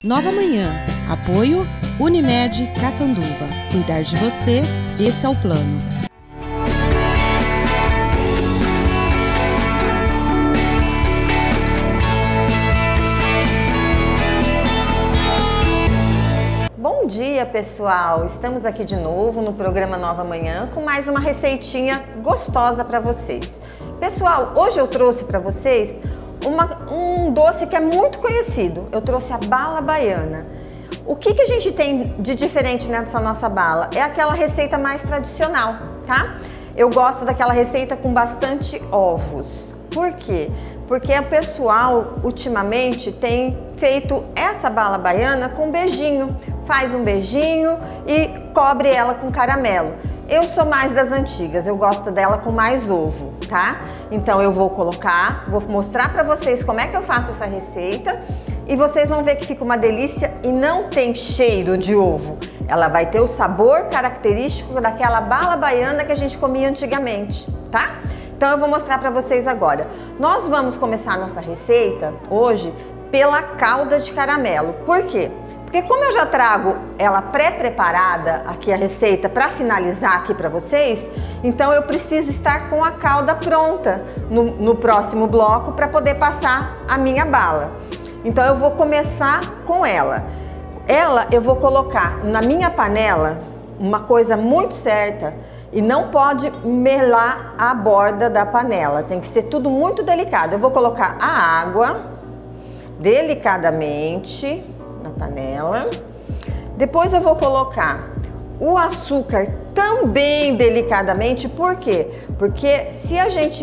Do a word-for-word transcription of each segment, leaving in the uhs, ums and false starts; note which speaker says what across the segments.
Speaker 1: Nova Manhã. Apoio Unimed Catanduva. Cuidar de você, esse é o plano.
Speaker 2: Bom dia, pessoal! Estamos aqui de novo no programa Nova Manhã com mais uma receitinha gostosa para vocês. Pessoal, hoje eu trouxe para vocês uma, um doce que é muito conhecido. Eu trouxe a bala baiana. O que, que a gente tem de diferente nessa nossa bala? É aquela receita mais tradicional, tá? Eu gosto daquela receita com bastante ovos. Por quê? Porque o pessoal ultimamente tem feito essa bala baiana com beijinho. Faz um beijinho e cobre ela com caramelo. Eu sou mais das antigas, eu gosto dela com mais ovo, tá? Então eu vou colocar, vou mostrar pra vocês como é que eu faço essa receita e vocês vão ver que fica uma delícia e não tem cheiro de ovo. Ela vai ter o sabor característico daquela bala baiana que a gente comia antigamente, tá? Então eu vou mostrar pra vocês agora. Nós vamos começar a nossa receita hoje pela calda de caramelo. Por quê? Porque como eu já trago ela pré-preparada aqui a receita para finalizar aqui para vocês, então eu preciso estar com a calda pronta no, no próximo bloco para poder passar a minha bala. Então eu vou começar com ela. Ela eu vou colocar na minha panela, uma coisa muito certa, e não pode melar a borda da panela, tem que ser tudo muito delicado. Eu vou colocar a água delicadamente na panela. Depois eu vou colocar o açúcar também delicadamente. Por quê? Porque se a gente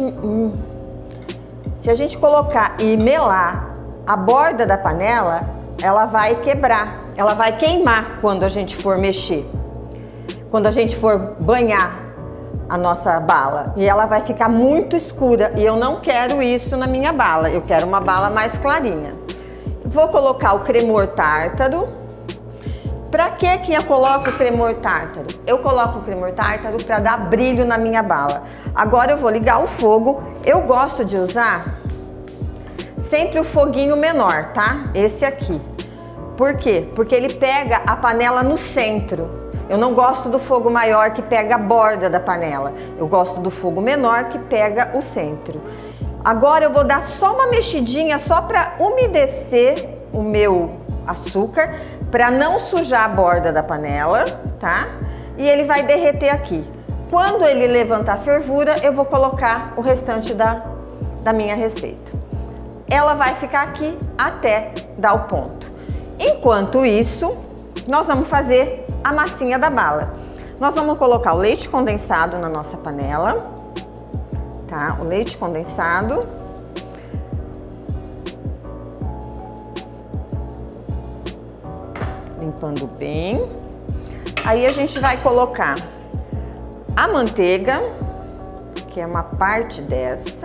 Speaker 2: se a gente colocar e melar a borda da panela, ela vai quebrar, ela vai queimar quando a gente for mexer, quando a gente for banhar a nossa bala, e ela vai ficar muito escura e eu não quero isso na minha bala, eu quero uma bala mais clarinha. Vou colocar o cremor tártaro. Pra que que eu coloco o cremor tártaro? Eu coloco o cremor tártaro para dar brilho na minha bala. Agora eu vou ligar o fogo. Eu gosto de usar sempre o foguinho menor, tá? Esse aqui. Por quê? Porque ele pega a panela no centro. Eu não gosto do fogo maior que pega a borda da panela. Eu gosto do fogo menor que pega o centro. Agora eu vou dar só uma mexidinha só para umedecer o meu açúcar, para não sujar a borda da panela, tá? E ele vai derreter aqui. Quando ele levantar a fervura, eu vou colocar o restante da, da minha receita. Ela vai ficar aqui até dar o ponto. Enquanto isso, nós vamos fazer a massinha da bala. Nós vamos colocar o leite condensado na nossa panela. Tá? O leite condensado. Limpando bem. Aí a gente vai colocar a manteiga, que é uma parte dessa.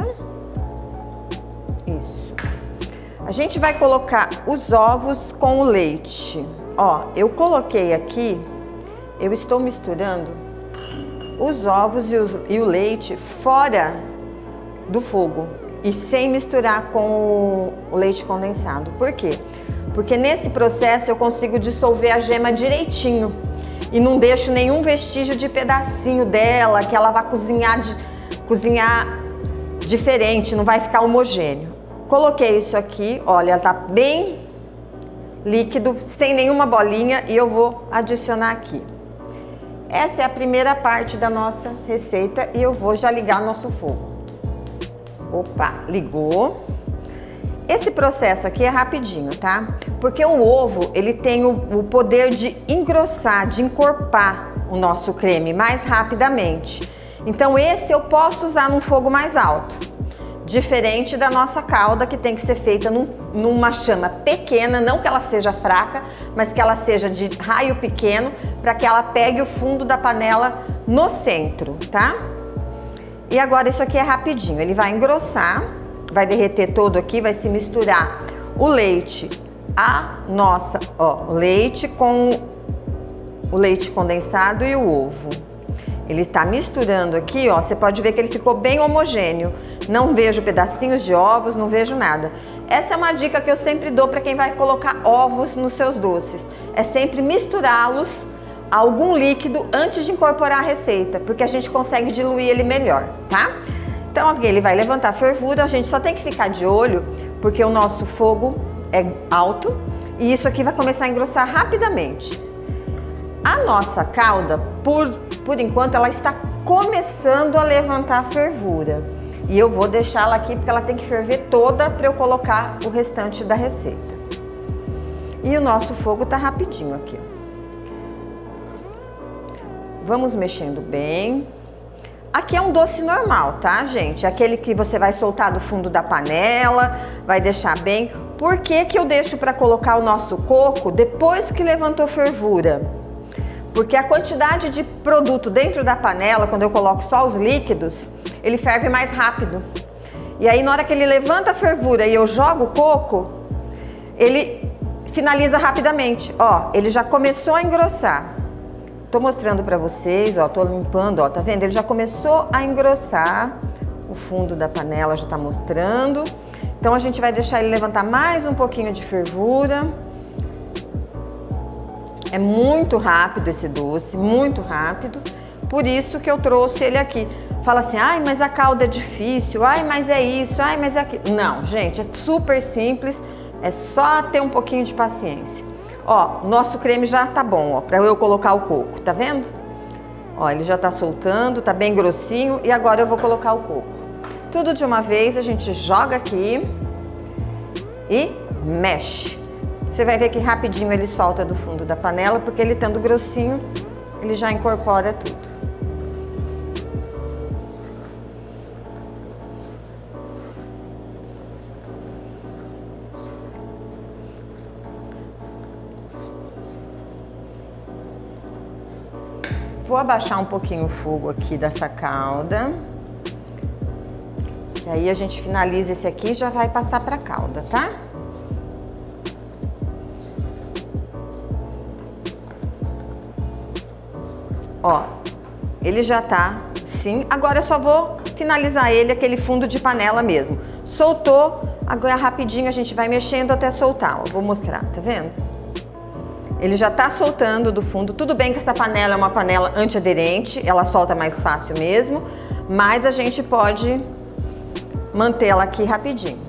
Speaker 2: Isso. A gente vai colocar os ovos com o leite. Ó, eu coloquei aqui, eu estou misturando os ovos e, os, e o leite fora do fogo e sem misturar com o leite condensado. Por quê? Porque nesse processo eu consigo dissolver a gema direitinho e não deixo nenhum vestígio de pedacinho dela, que ela vai cozinhar, de, cozinhar diferente, não vai ficar homogêneo. Coloquei isso aqui, olha, tá bem líquido, sem nenhuma bolinha, e eu vou adicionar aqui. Essa é a primeira parte da nossa receita e eu vou já ligar nosso fogo. Opa, ligou. Esse processo aqui é rapidinho, tá? Porque o ovo, ele tem o, o poder de engrossar, de encorpar o nosso creme mais rapidamente. Então esse eu posso usar num fogo mais alto. Diferente da nossa calda, que tem que ser feita num, numa chama pequena, não que ela seja fraca, mas que ela seja de raio pequeno, para que ela pegue o fundo da panela no centro, tá? E agora isso aqui é rapidinho, ele vai engrossar, vai derreter todo aqui, vai se misturar o leite, a nossa, ó, o leite com o leite condensado e o ovo. Ele está misturando aqui, ó, você pode ver que ele ficou bem homogêneo. Não vejo pedacinhos de ovos, não vejo nada. Essa é uma dica que eu sempre dou para quem vai colocar ovos nos seus doces. É sempre misturá-los a algum líquido antes de incorporar a receita, porque a gente consegue diluir ele melhor, tá? Então aqui ele vai levantar a fervura, a gente só tem que ficar de olho, porque o nosso fogo é alto e isso aqui vai começar a engrossar rapidamente. A nossa calda, por, por enquanto, ela está começando a levantar a fervura. E eu vou deixá-la aqui porque ela tem que ferver toda para eu colocar o restante da receita. E o nosso fogo tá rapidinho aqui. Vamos mexendo bem. Aqui é um doce normal, tá, gente? Aquele que você vai soltar do fundo da panela, vai deixar bem. Por que que eu deixo para colocar o nosso coco depois que levantou fervura? Porque a quantidade de produto dentro da panela, quando eu coloco só os líquidos, ele ferve mais rápido. E aí na hora que ele levanta a fervura e eu jogo o coco, ele finaliza rapidamente. Ó, ele já começou a engrossar. Tô mostrando pra vocês, ó, tô limpando, ó, tá vendo? Ele já começou a engrossar. O fundo da panela já tá mostrando. Então a gente vai deixar ele levantar mais um pouquinho de fervura. É muito rápido esse doce, muito rápido. Por isso que eu trouxe ele aqui. Fala assim, ai, mas a calda é difícil, ai, mas é isso, ai, mas é aquilo. Não, gente, é super simples, é só ter um pouquinho de paciência. Ó, nosso creme já tá bom, ó, pra eu colocar o coco, tá vendo? Ó, ele já tá soltando, tá bem grossinho e agora eu vou colocar o coco. Tudo de uma vez, a gente joga aqui e mexe. Você vai ver que rapidinho ele solta do fundo da panela, porque ele estando grossinho, ele já incorpora tudo. Vou abaixar um pouquinho o fogo aqui dessa calda. E aí a gente finaliza esse aqui e já vai passar para a calda, tá? Ó, ele já tá sim. Agora eu só vou finalizar ele, aquele fundo de panela mesmo. Soltou, agora rapidinho a gente vai mexendo até soltar. Ó, vou mostrar, tá vendo? Ele já tá soltando do fundo. Tudo bem que essa panela é uma panela antiaderente, ela solta mais fácil mesmo, mas a gente pode mantê-la aqui rapidinho.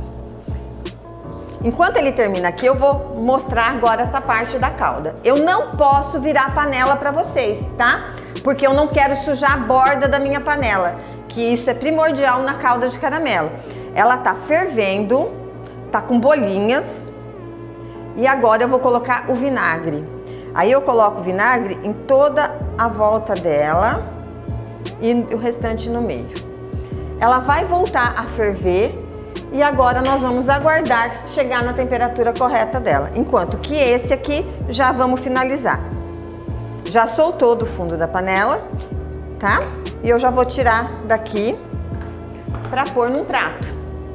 Speaker 2: Enquanto ele termina aqui, eu vou mostrar agora essa parte da calda. Eu não posso virar a panela para vocês, tá? Porque eu não quero sujar a borda da minha panela, que isso é primordial na calda de caramelo. Ela tá fervendo, tá com bolinhas, e agora eu vou colocar o vinagre. Aí eu coloco o vinagre em toda a volta dela e o restante no meio. Ela vai voltar a ferver. E agora nós vamos aguardar chegar na temperatura correta dela. Enquanto que esse aqui já vamos finalizar. Já soltou do fundo da panela, tá? E eu já vou tirar daqui para pôr num prato.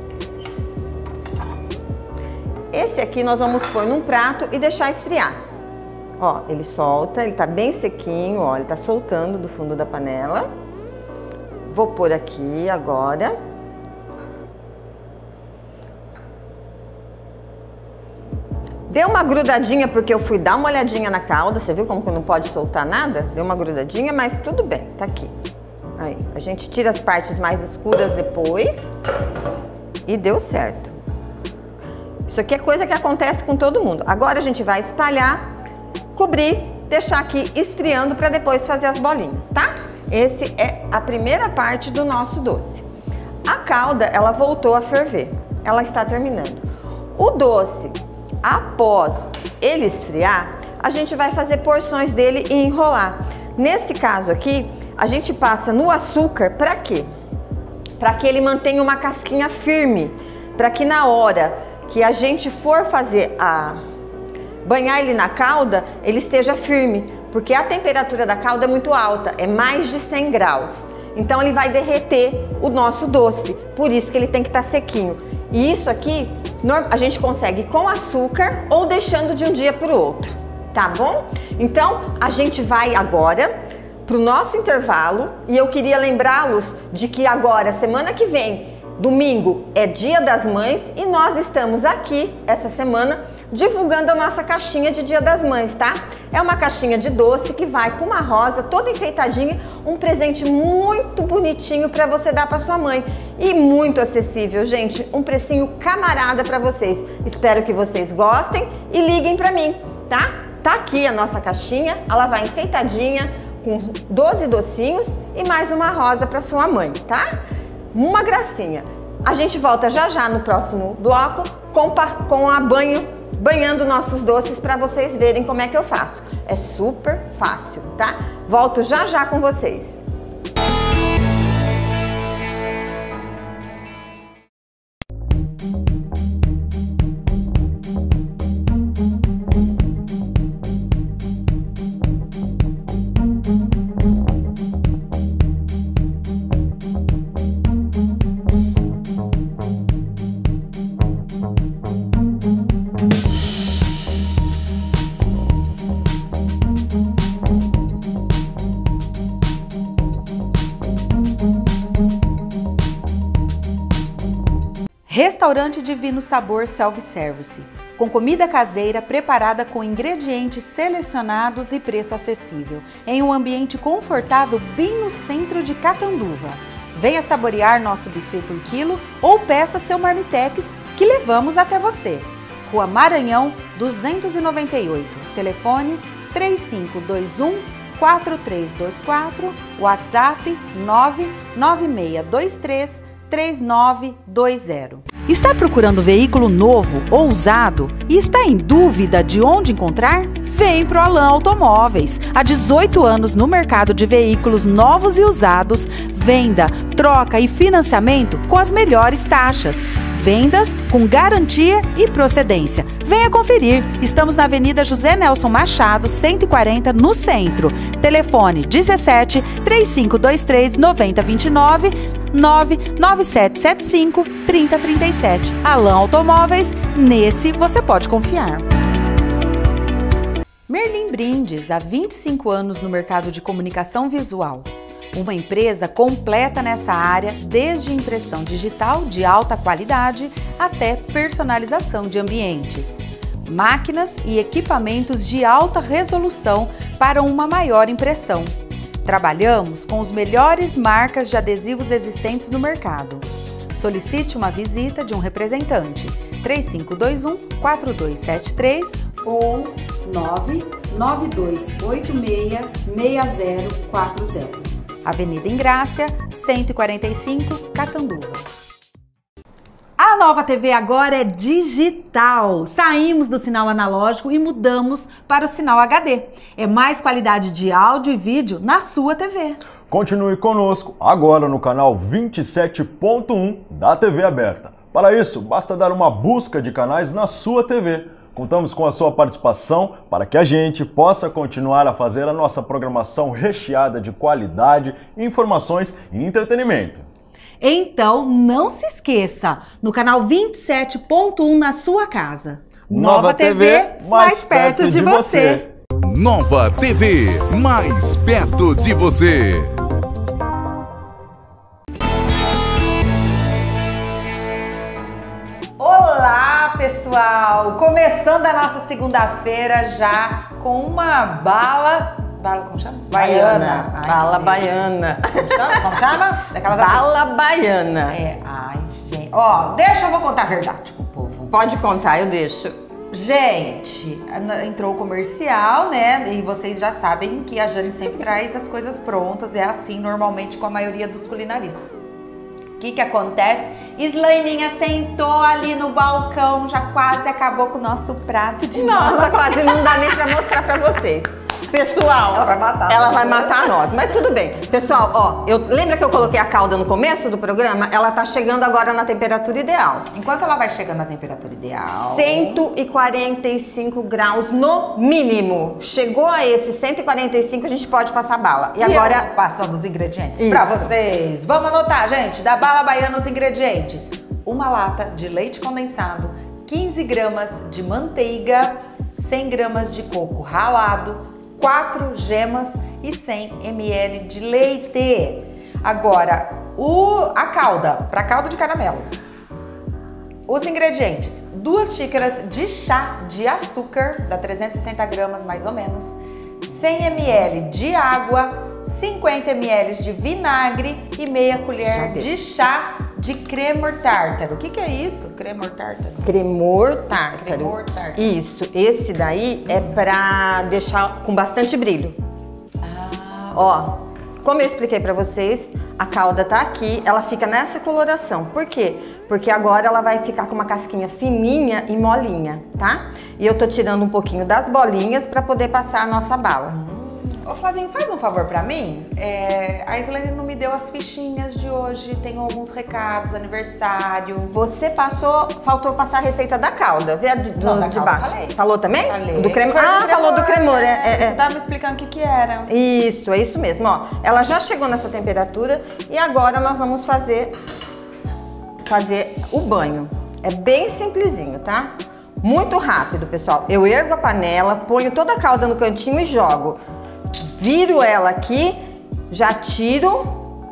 Speaker 2: Esse aqui nós vamos pôr num prato e deixar esfriar. Ó, ele solta, ele tá bem sequinho, ó, ele tá soltando do fundo da panela. Vou pôr aqui agora. Deu uma grudadinha porque eu fui dar uma olhadinha na calda, você viu como que não pode soltar nada? Deu uma grudadinha, mas tudo bem, tá aqui. Aí, a gente tira as partes mais escuras depois e deu certo. Isso aqui é coisa que acontece com todo mundo. Agora a gente vai espalhar, cobrir, deixar aqui esfriando para depois fazer as bolinhas, tá? Esse é a primeira parte do nosso doce. A calda, ela voltou a ferver, ela está terminando. O doce, após ele esfriar, a gente vai fazer porções dele e enrolar. Nesse caso aqui, a gente passa no açúcar para quê? Para que ele mantenha uma casquinha firme, para que na hora que a gente for fazer a banhar ele na calda, ele esteja firme, porque a temperatura da calda é muito alta, é mais de cem graus. Então ele vai derreter o nosso doce, por isso que ele tem que estar sequinho. E isso aqui a gente consegue com açúcar ou deixando de um dia para o outro, tá bom? Então a gente vai agora para o nosso intervalo e eu queria lembrá-los de que agora, semana que vem, domingo é Dia das Mães e nós estamos aqui essa semana divulgando a nossa caixinha de Dia das Mães, tá? É uma caixinha de doce que vai com uma rosa toda enfeitadinha, um presente muito bonitinho para você dar para sua mãe e muito acessível, gente, um precinho camarada para vocês. Espero que vocês gostem e liguem para mim, tá? Tá aqui a nossa caixinha, ela vai enfeitadinha com doze docinhos e mais uma rosa para sua mãe, tá? Uma gracinha. A gente volta já já no próximo bloco com, com a banho, banhando nossos doces para vocês verem como é que eu faço. É super fácil, tá? Volto já já com vocês.
Speaker 3: Restaurante Divino Sabor Self-Service, com comida caseira preparada com ingredientes selecionados e preço acessível, em um ambiente confortável bem no centro de Catanduva. Venha saborear nosso buffet por quilo ou peça seu marmitex que levamos até você. Rua Maranhão, duzentos e noventa e oito, telefone três cinco dois um, quatro três dois quatro, WhatsApp nove nove seis dois três, três nove dois zero. Está procurando veículo novo ou usado e está em dúvida de onde encontrar? Vem pro Alan Automóveis. Há dezoito anos no mercado de veículos novos e usados, venda, troca e financiamento com as melhores taxas. Vendas com garantia e procedência. Venha conferir. Estamos na Avenida José Nelson Machado, cento e quarenta, no centro. Telefone dezessete, três cinco dois três, nove zero dois nove, nove nove sete sete cinco, três zero três sete. Alan Automóveis, nesse você pode confiar. Merlin Brindes, há vinte e cinco anos no mercado de comunicação visual. Uma empresa completa nessa área, desde impressão digital de alta qualidade até personalização de ambientes. Máquinas e equipamentos de alta resolução para uma maior impressão. Trabalhamos com as melhores marcas de adesivos existentes no mercado. Solicite uma visita de um representante três cinco dois um, quatro dois sete três ou nove nove dois oito seis, seis zero quatro zero. Avenida Ingrácia, cento e quarenta e cinco, Catanduva. A nova T V agora é digital. Saímos do sinal analógico e mudamos para o sinal H D. É mais qualidade de áudio e vídeo na sua T V.
Speaker 4: Continue conosco agora no canal vinte e sete ponto um da T V aberta. Para isso, basta dar uma busca de canais na sua T V. Contamos com a sua participação para que a gente possa continuar a fazer a nossa programação recheada de qualidade, informações e entretenimento.
Speaker 3: Então, não se esqueça, no canal vinte e sete ponto um na sua casa.
Speaker 4: Nova, Nova T V, mais, mais perto, perto de, de você.
Speaker 5: você. Nova T V, mais perto de você.
Speaker 3: Olá, pessoal! Começando a nossa segunda-feira já com uma bala... Bala, como chama?
Speaker 2: Baiana.
Speaker 3: Ai,
Speaker 2: bala baiana.
Speaker 3: Como chama? Como chama? Daquelas
Speaker 2: bala
Speaker 3: assim.
Speaker 2: baiana.
Speaker 3: É, ai, gente. Ó, deixa eu vou contar a verdade pro povo.
Speaker 2: Pode contar, eu deixo.
Speaker 3: Gente, entrou o comercial, né? E vocês já sabem que a Jane sempre traz as coisas prontas. É assim, normalmente, com a maioria dos culinaristas. O que que acontece? Slaininha sentou ali no balcão, já quase acabou com o nosso prato de
Speaker 2: Nossa,
Speaker 3: massa.
Speaker 2: quase não dá nem pra mostrar pra vocês. Pessoal,
Speaker 3: ela vai matar.
Speaker 2: Ela vai matar nós, mas tudo bem. Pessoal, ó, eu lembra que eu coloquei a calda no começo do programa? Ela tá chegando agora na temperatura ideal.
Speaker 3: Enquanto ela vai chegando na temperatura ideal...
Speaker 2: cento e quarenta e cinco graus no mínimo. Chegou a esse cento e quarenta e cinco, a gente pode passar bala. E,
Speaker 3: e
Speaker 2: agora...
Speaker 3: eu passando os ingredientes pra vocês. Vamos anotar, gente, da bala baiana os ingredientes. Uma lata de leite condensado, quinze gramas de manteiga, cem gramas de coco ralado, quatro gemas e cem mililitros de leite. Agora, o, a calda, para calda de caramelo. Os ingredientes: duas xícaras de chá de açúcar, dá trezentos e sessenta gramas mais ou menos, cem mililitros de água, cinquenta mililitros de vinagre e meia colher de chá de cremor tártaro. O que que é isso? Cremor tártaro?
Speaker 2: Cremor tártaro.
Speaker 3: Cremor tártaro.
Speaker 2: Isso, esse daí é pra deixar com bastante brilho.
Speaker 3: Ah,
Speaker 2: ó, como eu expliquei pra vocês, a calda tá aqui, ela fica nessa coloração. Por quê? Porque agora ela vai ficar com uma casquinha fininha e molinha, tá? E eu tô tirando um pouquinho das bolinhas pra poder passar a nossa bala.
Speaker 3: Ô Flavinho, faz um favor pra mim. É, a Islane não me deu as fichinhas de hoje, tem alguns recados, aniversário.
Speaker 2: Você passou, faltou passar a receita da calda, vê a de, do,
Speaker 3: Não, da
Speaker 2: de
Speaker 3: calda
Speaker 2: baixo.
Speaker 3: falei.
Speaker 2: Falou também?
Speaker 3: Falei.
Speaker 2: Do cremor.
Speaker 3: Foi do
Speaker 2: Ah,
Speaker 3: cremor,
Speaker 2: falou do cremor, é,
Speaker 3: né?
Speaker 2: é, é.
Speaker 3: Você tava me explicando o que que era.
Speaker 2: Isso, é isso mesmo, ó. Ela já chegou nessa temperatura e agora nós vamos fazer, fazer o banho. É bem simplesinho, tá? Muito rápido, pessoal. Eu ergo a panela, ponho toda a calda no cantinho e jogo. Viro ela aqui, já tiro,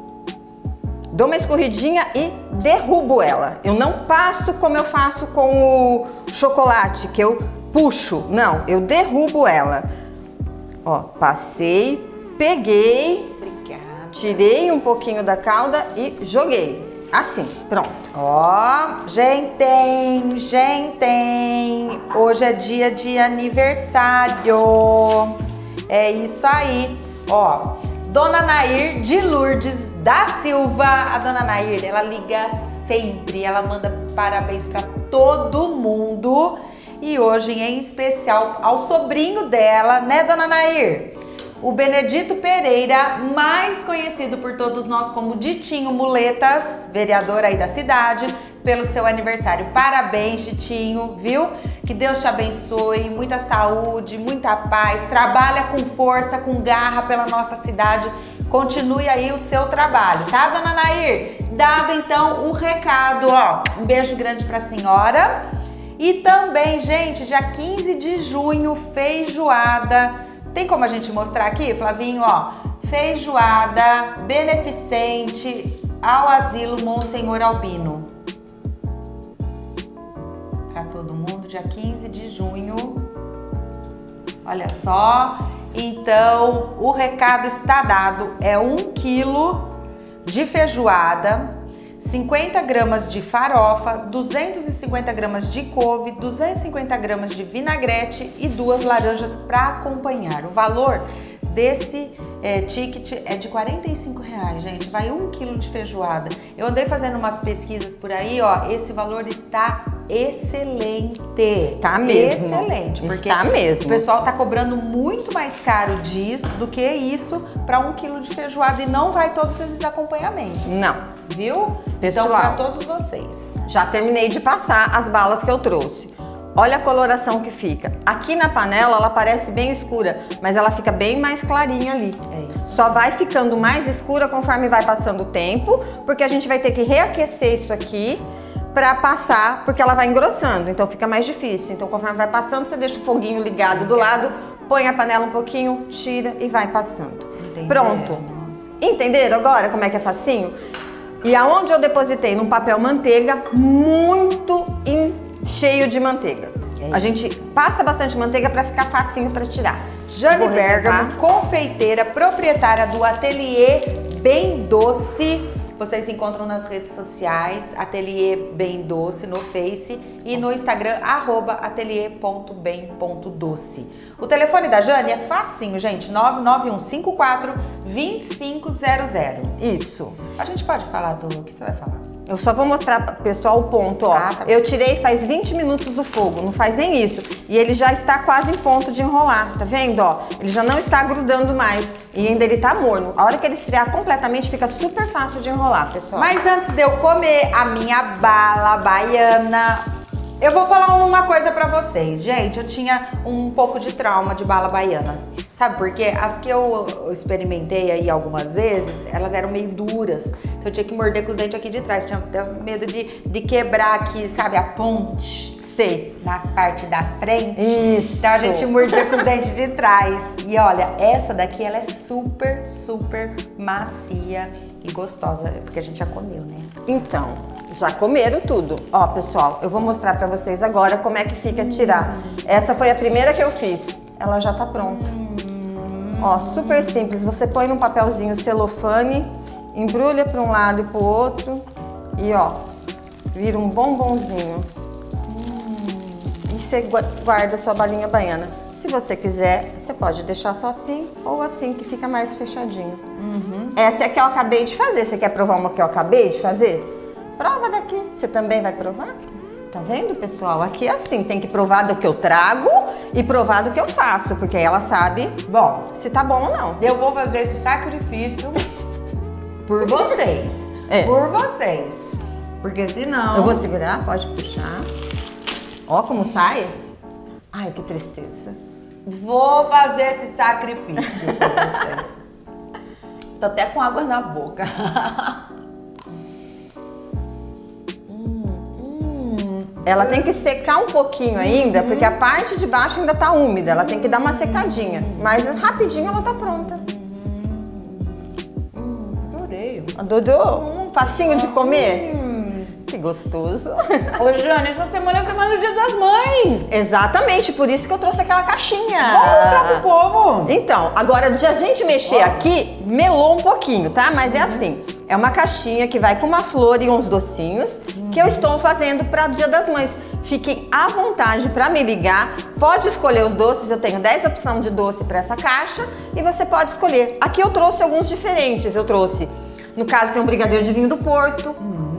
Speaker 2: dou uma escorridinha e derrubo ela. Eu não passo como eu faço com o chocolate, que eu puxo. Não, eu derrubo ela. Ó, passei, peguei,
Speaker 3: Obrigada.
Speaker 2: tirei um pouquinho da calda e joguei. Assim, pronto.
Speaker 3: Ó, gente, gente, hoje é dia de aniversário. É isso aí. Ó, Dona Nair de Lourdes da Silva. A Dona Nair, ela liga sempre, ela manda parabéns para todo mundo. E hoje, em especial, ao sobrinho dela, né, Dona Nair? O Benedito Pereira, mais conhecido por todos nós como Ditinho Muletas, vereador aí da cidade, pelo seu aniversário. Parabéns, Ditinho, viu? Que Deus te abençoe, muita saúde, muita paz, trabalha com força, com garra pela nossa cidade. Continue aí o seu trabalho, tá, Dona Nair? Dado então o recado, ó. Um beijo grande pra senhora. E também, gente, dia quinze de junho, feijoada. Tem como a gente mostrar aqui, Flavinho, ó? Feijoada beneficente ao Asilo Monsenhor Albino. Para todo mundo, dia quinze de junho. Olha só. Então, o recado está dado. É um quilo de feijoada, cinquenta gramas de farofa, duzentos e cinquenta gramas de couve, duzentos e cinquenta gramas de vinagrete e duas laranjas para acompanhar. O valor desse é, ticket é de quarenta e cinco reais, gente. Vai um quilo de feijoada. Eu andei fazendo umas pesquisas por aí, ó. Esse valor está excelente.
Speaker 2: Tá mesmo.
Speaker 3: Excelente. Porque
Speaker 2: está mesmo.
Speaker 3: O pessoal tá cobrando muito mais caro disso do que isso para um quilo de feijoada e não vai todos esses acompanhamentos.
Speaker 2: Não.
Speaker 3: Viu?
Speaker 2: Pessoal,
Speaker 3: então, para todos vocês.
Speaker 2: Já terminei de passar as balas que eu trouxe. Olha a coloração que fica. Aqui na panela ela parece bem escura, mas ela fica bem mais clarinha ali.
Speaker 3: É isso.
Speaker 2: Só vai ficando mais escura conforme vai passando o tempo, porque a gente vai ter que reaquecer isso aqui para passar, porque ela vai engrossando, então fica mais difícil. Então conforme vai passando, você deixa o foguinho ligado do lado, põe a panela um pouquinho, tira e vai passando.
Speaker 3: Entendi.
Speaker 2: Pronto. Entenderam agora como é que é facinho? E aonde eu depositei? Num papel manteiga muito em cheio de manteiga.
Speaker 3: É
Speaker 2: a gente passa bastante manteiga para ficar facinho para tirar.
Speaker 3: Jane
Speaker 2: Vou
Speaker 3: Bergamo,
Speaker 2: reservar.
Speaker 3: confeiteira, proprietária do Ateliê Bem Doce. Vocês se encontram nas redes sociais, Ateliê Bem Doce no Face e no Instagram, arroba ateliê ponto bem ponto doce. O telefone da Jane é facinho, gente, nove nove um cinco quatro, dois cinco zero zero.
Speaker 2: Isso.
Speaker 3: A gente pode falar do que você vai falar?
Speaker 2: Eu só vou mostrar para o pessoal o ponto, ó.
Speaker 3: Ah, tá bom.
Speaker 2: Eu tirei faz vinte minutos do fogo, não faz nem isso. E ele já está quase em ponto de enrolar, tá vendo, ó? Ele já não está grudando mais e ainda ele tá morno. A hora que ele esfriar completamente, fica super fácil de enrolar, pessoal.
Speaker 3: Mas antes de eu comer a minha bala baiana, eu vou falar uma coisa pra vocês. Gente, eu tinha um pouco de trauma de bala baiana. Sabe por quê? As que eu experimentei aí algumas vezes, elas eram meio duras. Então eu tinha que morder com os dentes aqui de trás. Tinha medo de, de quebrar aqui, sabe, a ponte.
Speaker 2: Sei.
Speaker 3: Na parte da frente.
Speaker 2: Isso.
Speaker 3: Então a gente mordia com os dentes de trás. E olha, essa daqui, ela é super, super macia. E gostosa, porque a gente já comeu, né?
Speaker 2: Então, já comeram tudo. Ó, pessoal, eu vou mostrar pra vocês agora como é que fica tirar. Essa foi a primeira que eu fiz. Ela já tá pronta. Ó, super simples. Você põe num papelzinho celofane, embrulha pra um lado e pro outro e ó, vira um bombonzinho. E você guarda a sua balinha baiana. Se você quiser, você pode deixar só assim ou assim, que fica mais fechadinho. Uhum. Essa é a que eu acabei de fazer. Você quer provar uma que eu acabei de fazer? Prova daqui. Você também vai provar? Tá vendo, pessoal? Aqui é assim, tem que provar do que eu trago e provar do que eu faço, porque aí ela sabe, bom, se tá bom ou não.
Speaker 3: Eu vou fazer esse sacrifício por vocês.
Speaker 2: É.
Speaker 3: Por vocês. Porque senão...
Speaker 2: Eu vou segurar, pode puxar. Ó como sai. Ai, que tristeza.
Speaker 3: Vou fazer esse sacrifício por vocês. Tô até com água na boca.
Speaker 2: Ela tem que secar um pouquinho ainda, porque a parte de baixo ainda tá úmida. Ela tem que dar uma secadinha. Mas rapidinho ela tá pronta.
Speaker 3: Adorei.
Speaker 2: Adorou? Um facinho de comer? Hum, que gostoso.
Speaker 3: Ô, Jane, essa semana é a semana do Dia das Mães.
Speaker 2: Exatamente, por isso que eu trouxe aquela caixinha.
Speaker 3: Vamos mostrar pro povo.
Speaker 2: Então, agora de a gente mexer aqui, melou um pouquinho, tá? Mas é assim, é uma caixinha que vai com uma flor e uns docinhos que eu estou fazendo para o Dia das Mães. Fiquem à vontade para me ligar, pode escolher os doces, eu tenho dez opções de doce para essa caixa e você pode escolher. Aqui eu trouxe alguns diferentes, eu trouxe, no caso tem um brigadeiro de vinho do Porto,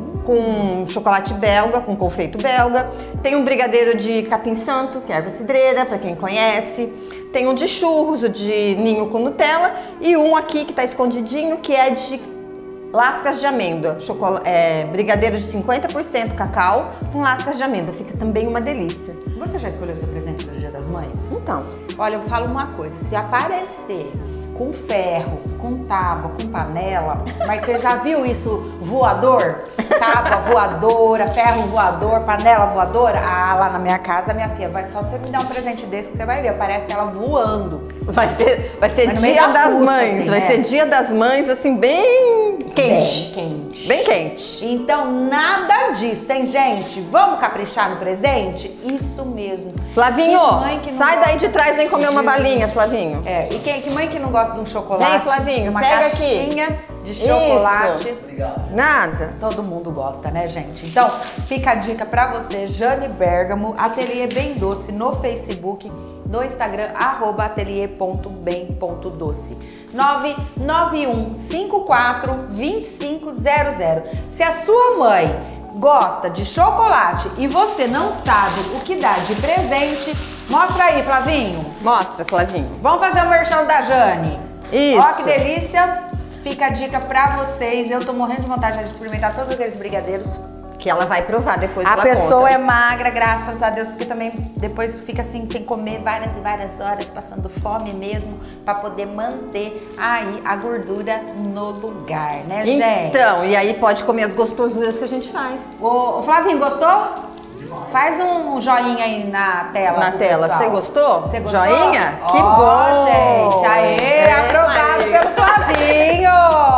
Speaker 2: com chocolate belga, com confeito belga, tem um brigadeiro de capim santo, que é erva cidreira, para quem conhece, tem um de churros, o de ninho com Nutella e um aqui que tá escondidinho, que é de lascas de amêndoa, chocolate, é, brigadeiro de cinquenta por cento cacau com lascas de amêndoa, fica também uma delícia.
Speaker 3: Você já escolheu seu presente do Dia das Mães?
Speaker 2: Então,
Speaker 3: olha, eu falo uma coisa, se aparecer com ferro, com tábua, com panela, mas você já viu isso voador? Tábua voadora, ferro voador, panela voadora? Ah, lá na minha casa, minha filha, vai só você me dar um presente desse que você vai ver, aparece ela voando.
Speaker 2: Vai ser, vai ser Dia das Mães, assim, vai né? ser Dia das Mães, assim, bem quente.
Speaker 3: Bem quente.
Speaker 2: Bem quente.
Speaker 3: Então, nada disso, hein, gente? Vamos caprichar no presente? Isso mesmo.
Speaker 2: Flavinho, sai daí de trás, vem comer uma balinha, Flavinho.
Speaker 3: É, e quem, que mãe que não gosta de um chocolate?
Speaker 2: Vem, Flavinho,
Speaker 3: uma
Speaker 2: pega
Speaker 3: caixinha
Speaker 2: aqui.
Speaker 3: de chocolate.
Speaker 2: Isso. Obrigado. Nada.
Speaker 3: Todo mundo gosta, né, gente? Então, fica a dica pra você, Jane Bergamo, Ateliê Bem Doce no Facebook, no Instagram, arroba ateliê ponto bem ponto doce. nove nove um cinco quatro dois cinco zero zero. Se a sua mãe gosta de chocolate e você não sabe o que dá de presente, mostra aí, Flavinho.
Speaker 2: Mostra, Flavinho.
Speaker 3: Vamos fazer o merchan da Jane.
Speaker 2: Isso.
Speaker 3: Ó que delícia. Fica a dica pra vocês. Eu tô morrendo de vontade de experimentar todos aqueles brigadeiros.
Speaker 2: Que ela vai provar depois
Speaker 3: A
Speaker 2: pela
Speaker 3: pessoa
Speaker 2: conta.
Speaker 3: é magra, graças a Deus, porque também depois fica assim, sem comer várias e várias horas, passando fome mesmo, pra poder manter aí a gordura no lugar, né, gente?
Speaker 2: Então, e aí pode comer as gostosuras que a gente faz.
Speaker 3: Ô, ô Flavinho, gostou? Faz um joinha aí na tela.
Speaker 2: Na tela, você gostou?
Speaker 3: Você gostou?
Speaker 2: Joinha?
Speaker 3: Oh,
Speaker 2: Que bom!
Speaker 3: Gente, aê, é, aprovado aí. Pelo Flavinho!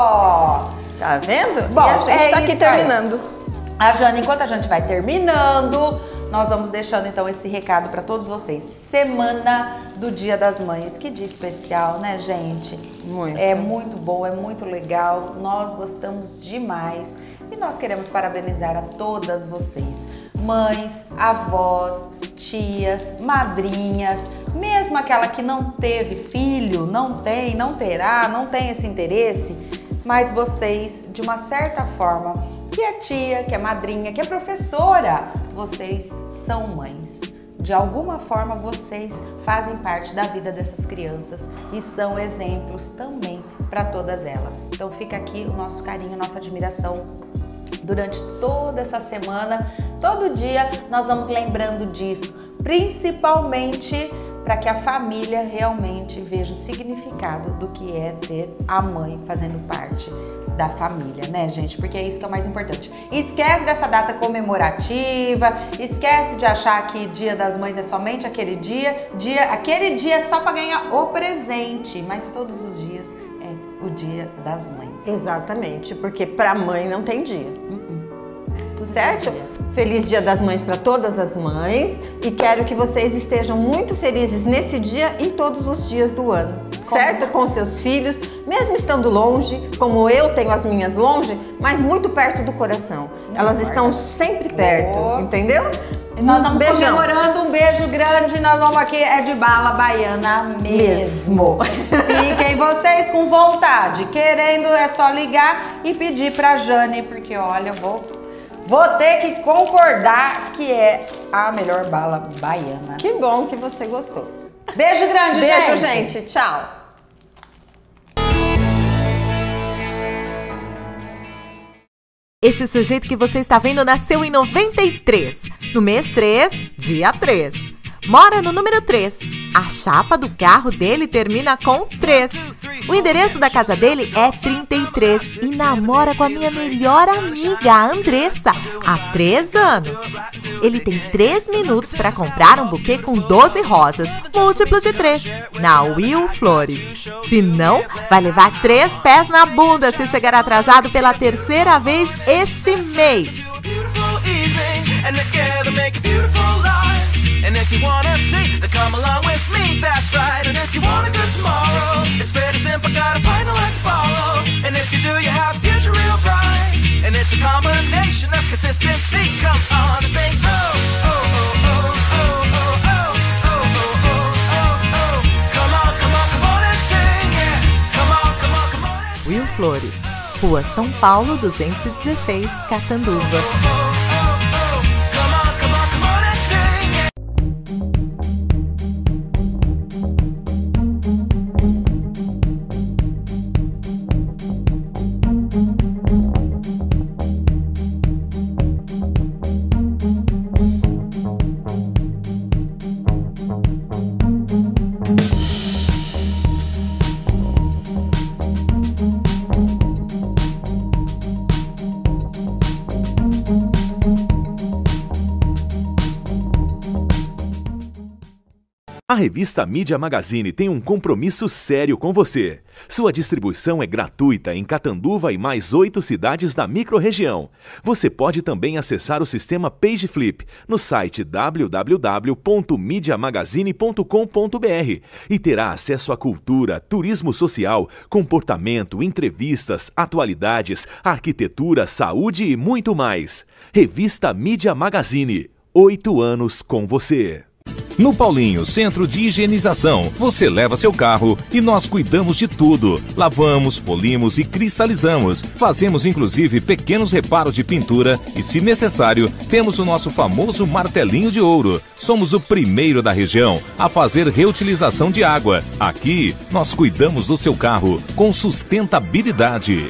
Speaker 2: Tá vendo?
Speaker 3: Bom,
Speaker 2: e a gente
Speaker 3: é
Speaker 2: tá aqui
Speaker 3: isso
Speaker 2: terminando.
Speaker 3: Aí. A Jane, enquanto a gente vai terminando, nós vamos deixando então esse recado para todos vocês. Semana do Dia das Mães, que dia especial, né, gente?
Speaker 2: Muito.
Speaker 3: É muito bom, é muito legal, nós gostamos demais e nós queremos parabenizar a todas vocês. Mães, avós, tias, madrinhas, mesmo aquela que não teve filho, não tem, não terá, não tem esse interesse, mas vocês, de uma certa forma, que é tia, que é madrinha, que é professora, vocês são mães. De alguma forma vocês fazem parte da vida dessas crianças e são exemplos também para todas elas. Então fica aqui o nosso carinho, nossa admiração durante toda essa semana. Todo dia nós vamos lembrando disso, principalmente para que a família realmente veja o significado do que é ter a mãe fazendo parte da família, né, gente? Porque é isso que é o mais importante. Esquece dessa data comemorativa, esquece de achar que Dia das Mães é somente aquele dia, dia aquele dia é só para ganhar o presente, mas todos os dias é o Dia das Mães.
Speaker 2: Exatamente, porque para mãe não tem dia.
Speaker 3: Uh-uh.
Speaker 2: Certo? Feliz Dia das Mães para todas as mães e quero que vocês estejam muito felizes nesse dia e em todos os dias do ano. Como? Certo? Com seus filhos, mesmo estando longe, como eu tenho as minhas longe, mas muito perto do coração. Não Elas importa. Estão sempre perto, oh. entendeu?
Speaker 3: E nós estamos Beijão. comemorando, um beijo grande, nós vamos aqui, é de bala baiana mesmo. mesmo. Fiquem vocês com vontade, querendo é só ligar e pedir pra Jane, porque olha, eu vou, vou ter que concordar que é a melhor bala baiana.
Speaker 2: Que bom que você gostou.
Speaker 3: Beijo grande,
Speaker 2: Beijo,
Speaker 3: gente.
Speaker 2: gente. Tchau.
Speaker 6: Esse sujeito que você está vendo nasceu em noventa e três, no mês três, dia três. Mora no número três. A chapa do carro dele termina com três. O endereço da casa dele é trinta e três e namora com a minha melhor amiga, a Andressa, há três anos. Ele tem três minutos para comprar um buquê com doze rosas, múltiplo de três, na Will Flores. Se não, vai levar três pés na bunda se chegar atrasado pela terceira vez este mês.
Speaker 7: And if you wanna see, then come along with me, that's right. And if you want a good tomorrow, it's pretty simple, gotta find a light to follow. And if you do, you have future real bright. And it's a combination of consistency. Come on and say, oh, oh, oh, oh, oh, oh, oh, oh, oh, oh, oh. Come on, come on, come on and sing, yeah. Come on, come on, come on and sing.
Speaker 6: Will Flores, Rua São Paulo, duzentos e dezesseis, Catanduva.
Speaker 5: A revista Mídia Magazine tem um compromisso sério com você. Sua distribuição é gratuita em Catanduva e mais oito cidades da microrregião. Você pode também acessar o sistema PageFlip no site w w w ponto media magazine ponto com ponto b r e terá acesso a cultura, turismo social, comportamento, entrevistas, atualidades, arquitetura, saúde e muito mais. Revista Mídia Magazine. Oito anos com você.
Speaker 8: No Paulinho Centro de Higienização, você leva seu carro e nós cuidamos de tudo. Lavamos, polimos e cristalizamos. Fazemos inclusive pequenos reparos de pintura e, se necessário, temos o nosso famoso martelinho de ouro. Somos o primeiro da região a fazer reutilização de água. Aqui, nós cuidamos do seu carro com sustentabilidade.